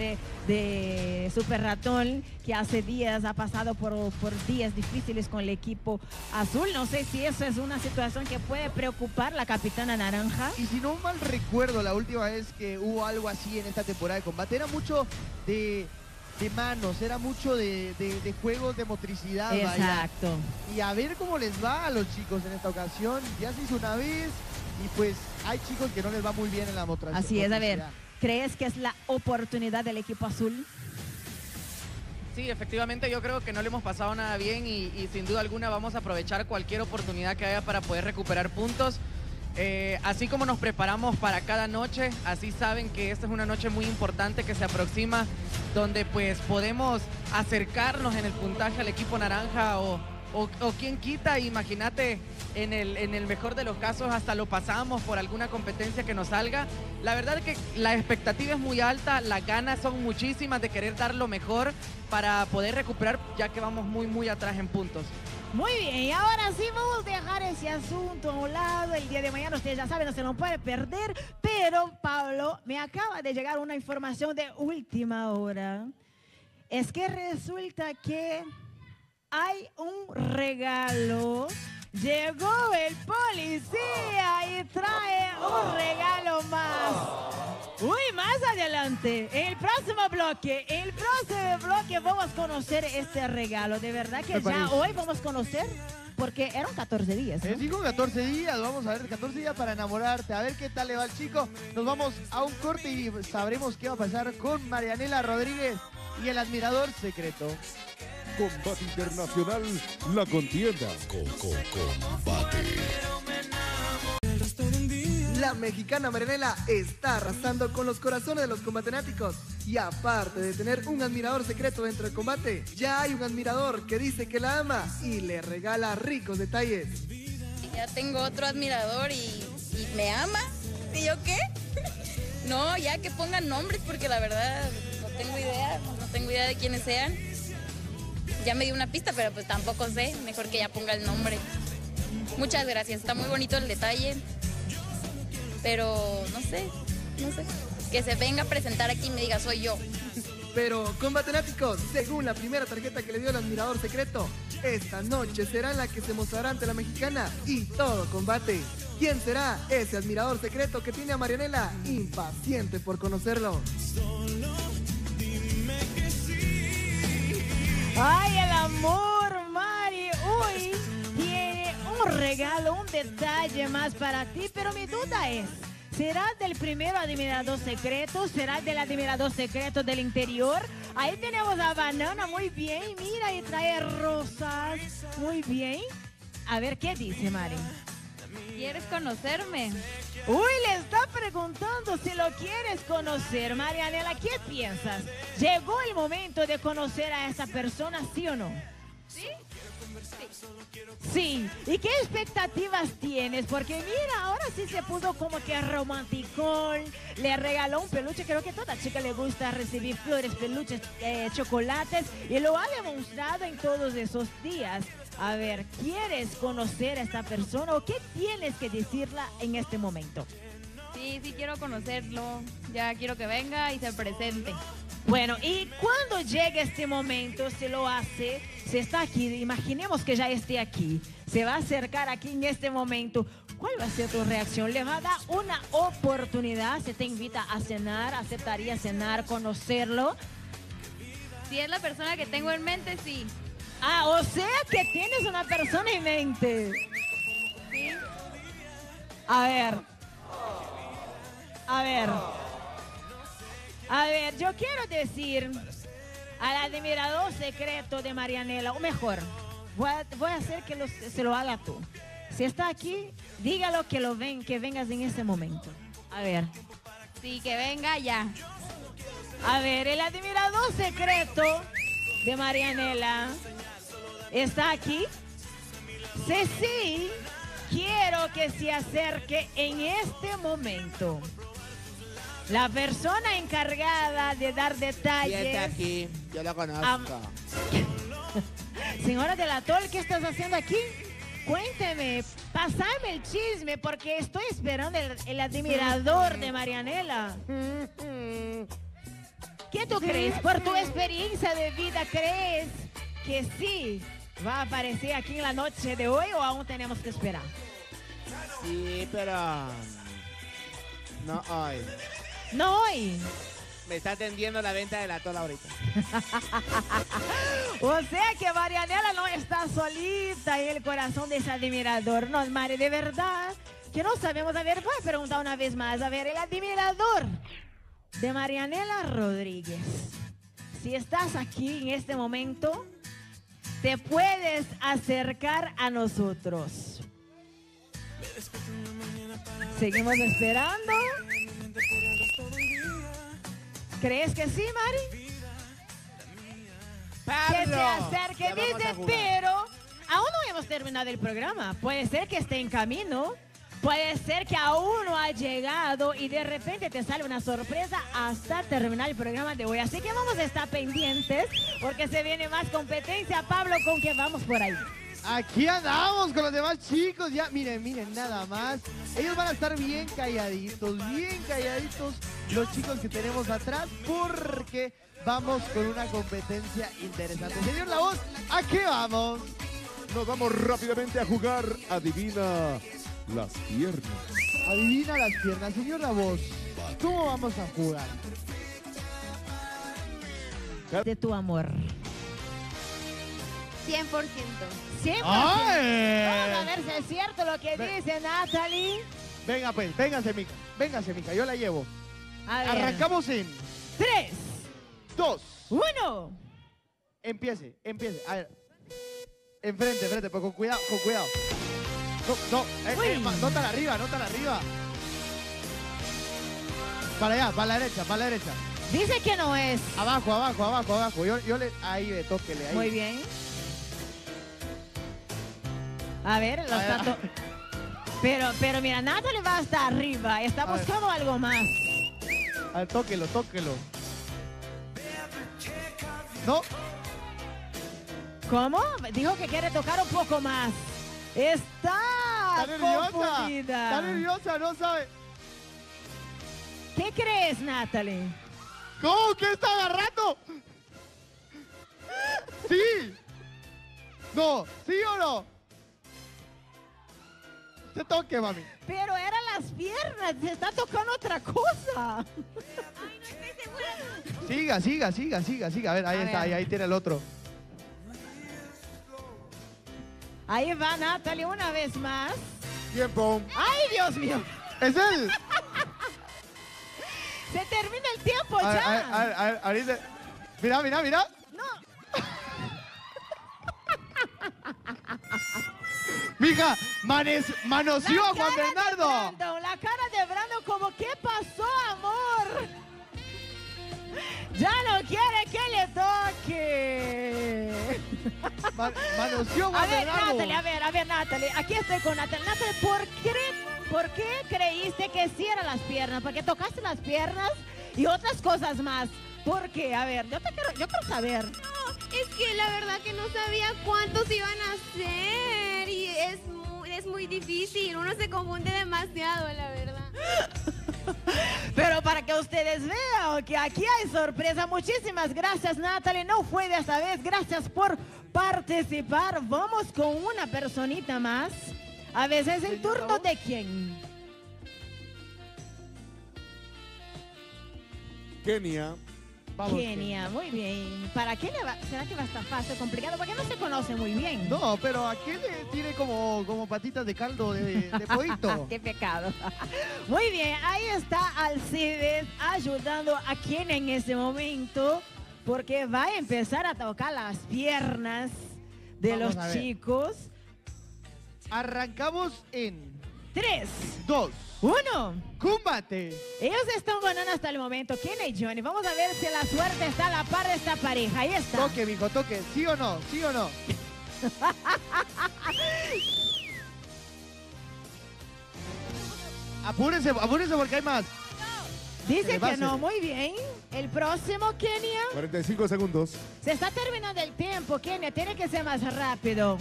de Super Ratón, que hace días ha pasado por días difíciles con el equipo azul. No sé si eso es una situación que puede preocupar a la capitana naranja. Y si no mal recuerdo, la última vez que hubo algo así en esta temporada de combate, era mucho de manos, era mucho de juegos de motricidad. Exacto. Vaya. Y a ver cómo les va a los chicos en esta ocasión. Ya se hizo una vez. Y pues hay chicos que no les va muy bien en la motricidad. Así es, a ver, ¿crees que es la oportunidad del equipo azul? Sí, efectivamente yo creo que no le hemos pasado nada bien y sin duda alguna vamos a aprovechar cualquier oportunidad que haya para poder recuperar puntos. Así como nos preparamos para cada noche, así saben que esta es una noche muy importante que se aproxima, donde pues podemos acercarnos en el puntaje al equipo naranja o quien quita, imagínate, en el mejor de los casos hasta lo pasamos por alguna competencia que nos salga. La verdad es que la expectativa es muy alta, las ganas son muchísimas de querer dar lo mejor para poder recuperar, ya que vamos muy atrás en puntos. Muy bien, y ahora sí vamos a dejar ese asunto a un lado. El día de mañana, ustedes ya saben, no se lo puede perder. Pero, Pablo, me acaba de llegar una información de última hora. Es que resulta que hay un regalo. Llegó el policía y trae un regalo más. Uy, más adelante, en el próximo bloque vamos a conocer este regalo. De verdad que ya hoy vamos a conocer. porque eran 14 días. ¿no? Digo 14 días, vamos a ver, 14 días para enamorarte, a ver qué tal le va al chico. Nos vamos a un corte y sabremos qué va a pasar con Marianela Rodríguez y el admirador secreto. Combate Internacional, la contienda. Combate. La mexicana Marianela está arrasando con los corazones de los combatenáticos. Y aparte de tener un admirador secreto dentro del combate, ya hay un admirador que dice que la ama y le regala ricos detalles. Ya tengo otro admirador y me ama. ¿Y yo qué? No, ya que pongan nombres porque la verdad no tengo idea de quiénes sean. Ya me dio una pista, pero pues tampoco sé. Mejor que ya ponga el nombre. Muchas gracias, está muy bonito el detalle. Pero no sé. Que se venga a presentar aquí y me diga soy yo. Pero, combatenáticos, según la primera tarjeta que le dio el admirador secreto, esta noche será la que se mostrará ante la mexicana y todo combate. ¿Quién será ese admirador secreto que tiene a Marianela impaciente por conocerlo? ¡Ay, el amor, Mari! Hoy tiene un regalo, un detalle más para ti, pero mi duda es, ¿será del primero admirador secreto? ¿Será del admirador secreto del interior? Ahí tenemos a Banana, muy bien, mira, y trae rosas, muy bien. A ver, ¿qué dice, Mari? ¿Quieres conocerme? Uy, le está preguntando si lo quieres conocer. Marianela, ¿qué piensas? ¿Llegó el momento de conocer a esa persona, sí o no? ¿Sí? Sí. ¿Y qué expectativas tienes? Porque mira, ahora sí se puso como que romanticón. Le regaló un peluche. Creo que a toda chica le gusta recibir flores, peluches, chocolates. Y lo ha demostrado en todos esos días. A ver, ¿quieres conocer a esta persona o qué tienes que decirla en este momento? Sí, quiero conocerlo. Ya quiero que venga y se presente. Bueno, y cuando llegue este momento, se lo hace, se está aquí, imaginemos que ya esté aquí, se va a acercar aquí en este momento. ¿Cuál va a ser tu reacción? ¿Le va a dar una oportunidad? ¿Se te invita a cenar? ¿Aceptaría cenar, conocerlo? Si es la persona que tengo en mente, sí. Ah, o sea que tienes una persona en mente. Sí. A ver, yo quiero decir al admirador secreto de Marianela, o mejor, voy a hacer que se lo haga tú. Si está aquí, dígalo que vengas en ese momento. A ver. Sí, que venga ya. A ver, el admirador secreto de Marianela está aquí. Sí, quiero que se acerque en este momento. La persona encargada de dar detalles. ¿Quién está aquí? Yo lo conozco. Señora de la Tol, ¿qué estás haciendo aquí? Cuénteme, pasame el chisme porque estoy esperando el admirador de Marianela. ¿Qué tú crees? Por tu experiencia de vida, ¿crees que sí va a aparecer aquí en la noche de hoy o aún tenemos que esperar? Sí, pero no hoy. No hoy. Me está atendiendo la venta de la Tola ahorita. O sea que Marianela no está solita en el corazón de ese admirador. No, Mari, de verdad que no sabemos. A ver, voy a preguntar una vez más. A ver, el admirador de Marianela Rodríguez. Si estás aquí en este momento, te puedes acercar a nosotros. Seguimos esperando. ¿Crees que sí, Mari? Pablo, que se acerque, ya vamos dice, a jugar. pero aún no hemos terminado el programa. Puede ser que esté en camino, puede ser que aún no ha llegado y de repente te sale una sorpresa hasta terminar el programa de hoy. Así que vamos a estar pendientes porque se viene más competencia. Pablo, ¿con qué vamos por ahí? Aquí andamos con los demás chicos, ya miren nada más. Ellos van a estar bien calladitos los chicos que tenemos atrás porque vamos con una competencia interesante. Señor La Voz, ¿a qué vamos? Nos vamos rápidamente a jugar Adivina las piernas. Adivina las piernas. Señor La Voz, ¿cómo vamos a jugar? De tu amor. 100%. 100%. ¡Ay! Vamos a ver si es cierto lo que dice Natalie. Venga, pues, véngase, mica. Véngase, mica, yo la llevo. A ver. Arrancamos en 3, 2, 1. Empiece. A ver. Enfrente, pero con cuidado, con cuidado. No, no tan arriba. Para allá, para la derecha. Dice que no es. Abajo. Yo le... Ahí, tóquele, ahí. Muy bien. A ver, los tanto... Pero mira, Natalie va hasta arriba. Está buscando algo más. A ver, tóquelo. ¿No? ¿Cómo? Dijo que quiere tocar un poco más. Está confundida. Está nerviosa, no sabe. ¿Qué crees, Natalie? ¿Cómo que está agarrando? ¡Sí! No, ¿sí o no? Se toque, mami. Pero eran las piernas, se está tocando otra cosa. Ay, no estoy segura. Siga. A ver, ahí está, ahí tiene el otro. Ahí va Natalie una vez más. Tiempo. ¡Ay, Dios mío! ¡Es él! ¡Se termina el tiempo A ya! ver, ahorita. Mira. ¡No! Mija, manoseó a Juan Bernardo. La cara de Brandon como, ¿qué pasó, amor? Ya no quiere que le toque. Manoseó a Juan Bernardo. A ver, Natalie, aquí estoy con Natalie. Natalie, ¿por qué creíste que sí eran las piernas? Porque tocaste las piernas y otras cosas más. ¿Por qué? A ver, yo quiero saber. No, es que la verdad que no sabía cuántos iban a hacer y es muy difícil. Uno se confunde demasiado, la verdad. Pero para que ustedes vean que aquí hay sorpresa. Muchísimas gracias, Natalie. No fue de esta vez. Gracias por participar. Vamos con una personita más. A veces el turno de quién. Kenia. Kenia, muy bien. ¿Para qué le va? ¿Será que va a estar fácil, complicado? Porque no se conoce muy bien. No, pero aquí le tiene como patitas de caldo de pollito. Qué pecado. Muy bien, ahí está Alcides ayudando a Kenia en este momento, porque va a empezar a tocar las piernas de Vamos los a ver. chicos. Arrancamos en 3, 2, 1. ¡Combate! Ellos están ganando hasta el momento, Kenia y Johnny. Vamos a ver si la suerte está a la par de esta pareja. Ahí está. Toque, mijo, toque. ¿Sí o no? Apúrense porque hay más. Dice que Pásele. no, muy bien. El próximo, Kenia. 45 segundos. Se está terminando el tiempo, Kenia. Tiene que ser más rápido.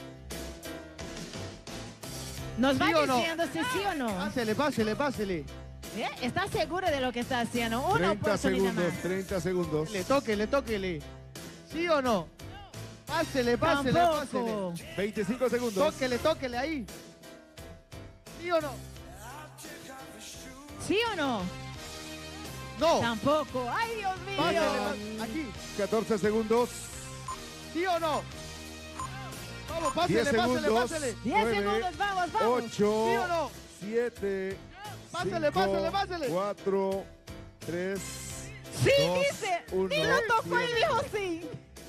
Nos va ¿Sí o no? diciendo si sí o no. Pásele. ¿Está seguro de lo que está haciendo? Una 30 oportunidad segundos, más. 30 segundos. Tóquele. ¿Sí o no? Pásele. Tampoco. 25 segundos. Tóquele ahí. ¿Sí o no? ¿Sí o no? No. Tampoco. ¡Ay, Dios mío! Pásele, aquí. 14 segundos. ¿Sí o no? Vamos, 10 segundos. pásele. 10 segundos, vamos. 8, ¿Sí o no? 7, Pásele. 4, 3, Sí, 2, dice. 1. Ni lo tocó y dijo sí.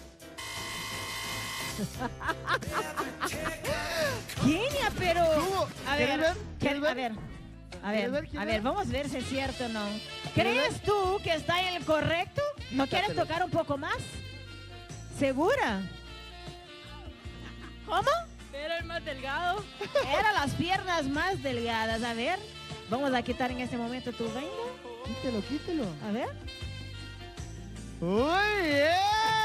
Kenia, pero... A ver, a ver, vamos a ver si es cierto o no. ¿Crees tú que está en el correcto? ¿No quieres tocar un poco más? ¿Segura? ¿Cómo? Pero el más delgado. Eran las piernas más delgadas. A ver, vamos a quitar en este momento tu reina. Quítelo. A ver. ¡Muy bien!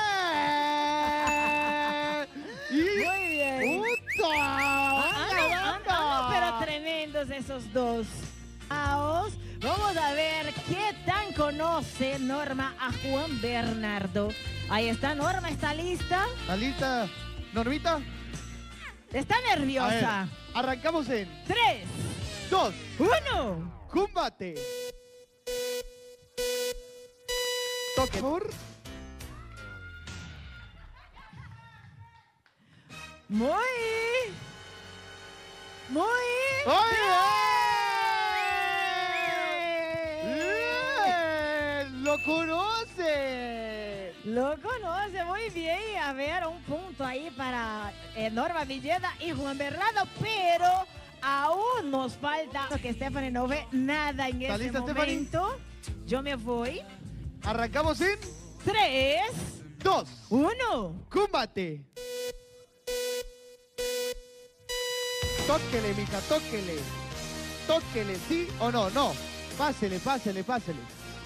Muy bien. ¡Puta! Andan, pero tremendos esos dos. Vamos a ver qué tan conoce Norma a Juan Bernardo. Ahí está, Norma, ¿está lista? ¿Está lista? ¿Normita? Está nerviosa. A ver, arrancamos en 3, 2, 1. ¡Combate! Toque, por favor. Muy bien. ¡Lo conoce! Lo conoce muy bien. A ver, un punto ahí para Norma Villeda y Juan Bernardo, pero aún nos falta que Stephanie no ve nada en este momento. Yo me voy. Arrancamos en 3, 2, 1. ¡Combate! Tóquele, mija, tóquele. Tóquele, ¿sí o no? No. Pásele, pásele, pásele.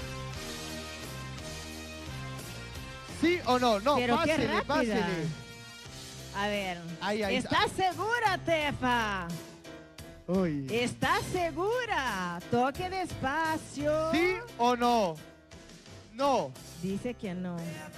¿Sí o no? No, Pero qué pásele, rápida. pásele. A ver. Ahí, ¿Estás segura, Tefa? Uy. ¿Estás segura? Toque despacio. ¿Sí o no? No. Dice que no.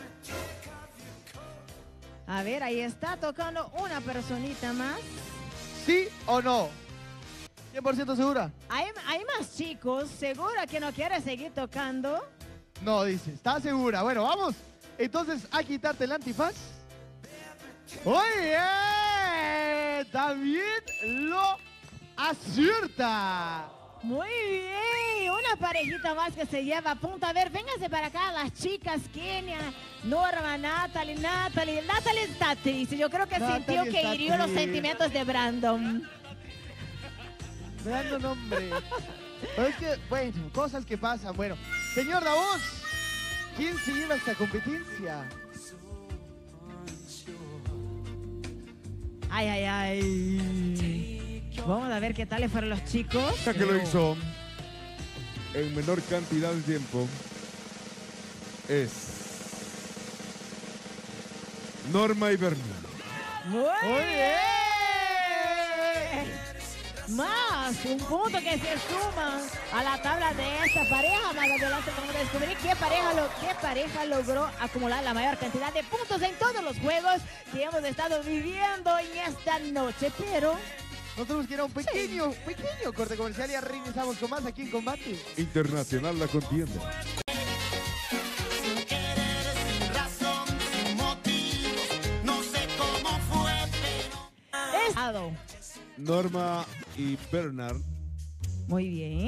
A ver, ahí está tocando una personita más. ¿Sí o no? 100% segura. Hay más chicos. ¿Segura que no quiere seguir tocando? No, dice. ¿Estás segura? Bueno, vamos. Entonces, a quitarte el antifaz. ¡Oye! También lo acierta. Muy bien, una parejita más que se lleva a punto. A ver, vénganse para acá las chicas, Kenia, Norma, Natalie está triste. Yo creo que sintió que hirió los sentimientos de Brandon. Brandon, hombre. Pero es que, bueno, cosas que pasan. Bueno, señor Davos, ¿quién se lleva esta competencia? Ay. Vamos a ver qué tal le fueron los chicos. Ya que lo hizo en menor cantidad de tiempo es Norma y Bernardo. Muy bien. Más un punto que se suma a la tabla de esta pareja. Más adelante vamos a descubrir qué pareja logró acumular la mayor cantidad de puntos en todos los juegos que hemos estado viviendo en esta noche. Pero nosotros que era un pequeño corte comercial y regresamos con más aquí en Combate Internacional la contienda. Norma y Bernard. Muy bien.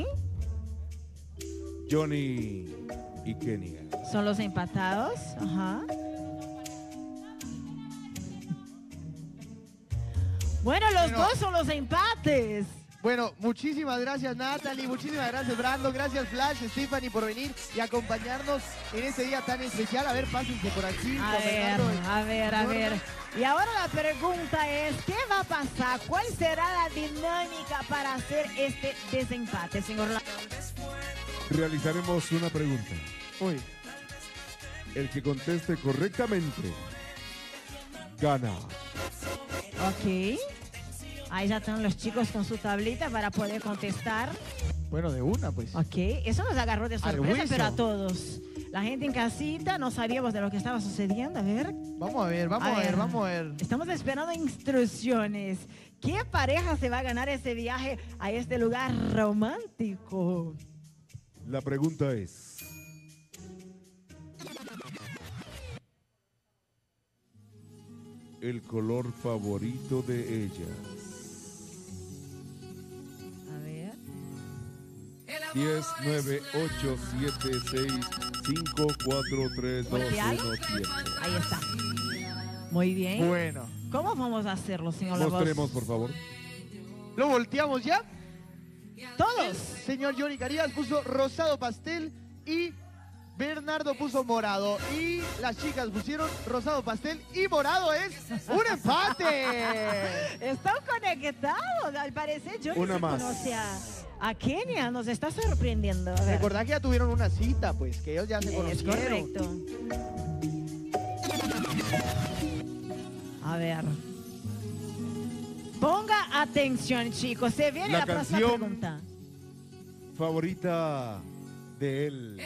Johnny y Kenia. Son los empatados. Ajá. Bueno, los dos son los empates. Bueno, muchísimas gracias Natalie, muchísimas gracias Brando, gracias Flash, Stephanie por venir y acompañarnos en este día tan especial. A ver, pásense por aquí. A ver. Y ahora la pregunta es, ¿qué va a pasar? ¿Cuál será la dinámica para hacer este desempate, señor? Realizaremos una pregunta. Uy. El que conteste correctamente gana. Ok. Ahí ya están los chicos con su tablita para poder contestar. Bueno, de una, pues. Ok, eso nos agarró de sorpresa, pero a todos. La gente en casita no sabíamos de lo que estaba sucediendo. A ver. Vamos a ver. Estamos esperando instrucciones. ¿Qué pareja se va a ganar ese viaje a este lugar romántico? La pregunta es: el color favorito de ella. A ver. 10, 9, 8, 7, 6, 5, 4, 3, 2, 1, tiempo. Ahí está. Muy bien. Bueno. ¿Cómo vamos a hacerlo, señor Lagos? Mostremos, por favor. ¿Lo volteamos ya? Todos. Señor Johnny Carías puso rosado pastel y Bernardo puso morado. Y las chicas pusieron rosado pastel y morado. Es un empate. Están conectados. Al parecer Johnny Una se más. conoce a Kenia. Nos está sorprendiendo. A ver. Recordá que ya tuvieron una cita, pues, que ellos ya se Es conocieron. correcto. A ver. Ponga atención, chicos. Se viene la próxima pregunta. Favorita de él.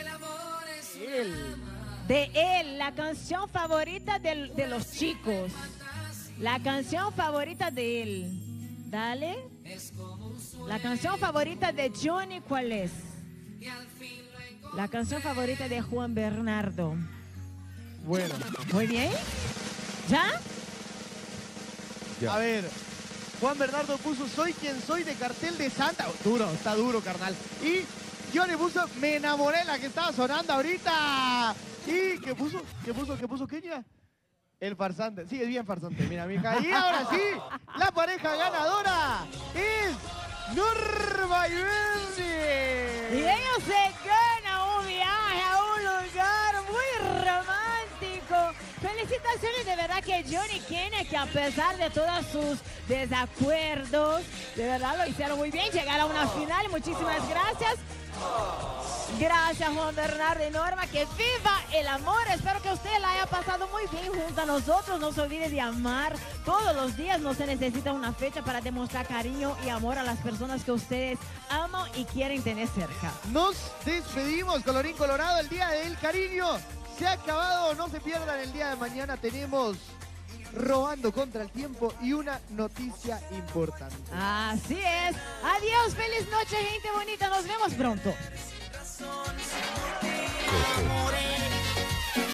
De él, la canción favorita de los chicos. La canción favorita de él. Dale. La canción favorita de Johnny, ¿cuál es? La canción favorita de Juan Bernardo. Bueno. Muy bien. ¿Ya? Ya. A ver, Juan Bernardo puso soy quien soy de Cartel de Santa. Duro, está duro, carnal. Y Johnny puso me enamoré, la que estaba sonando ahorita. ¿Y qué puso? ¿Qué puso Kenia? El farsante. Sí, es bien farsante, mira, mija. Y ahora sí, la pareja ganadora es Norma y Bendy. Y ellos se ganan un viaje a un lugar muy romántico. Felicitaciones de verdad que Johnny y Kenia, que a pesar de todos sus desacuerdos, de verdad lo hicieron muy bien. Llegar a una final, muchísimas gracias. Gracias Juan Bernardo y Norma, que viva el amor. Espero que usted la haya pasado muy bien junto a nosotros. No se olvide de amar todos los días. No se necesita una fecha para demostrar cariño y amor a las personas que ustedes aman y quieren tener cerca. Nos despedimos, colorín colorado, el día del cariño se ha acabado. No se pierdan, el día de mañana tenemos Robando contra el Tiempo y una noticia importante. Así es. Adiós, feliz noche, gente bonita. Nos vemos pronto.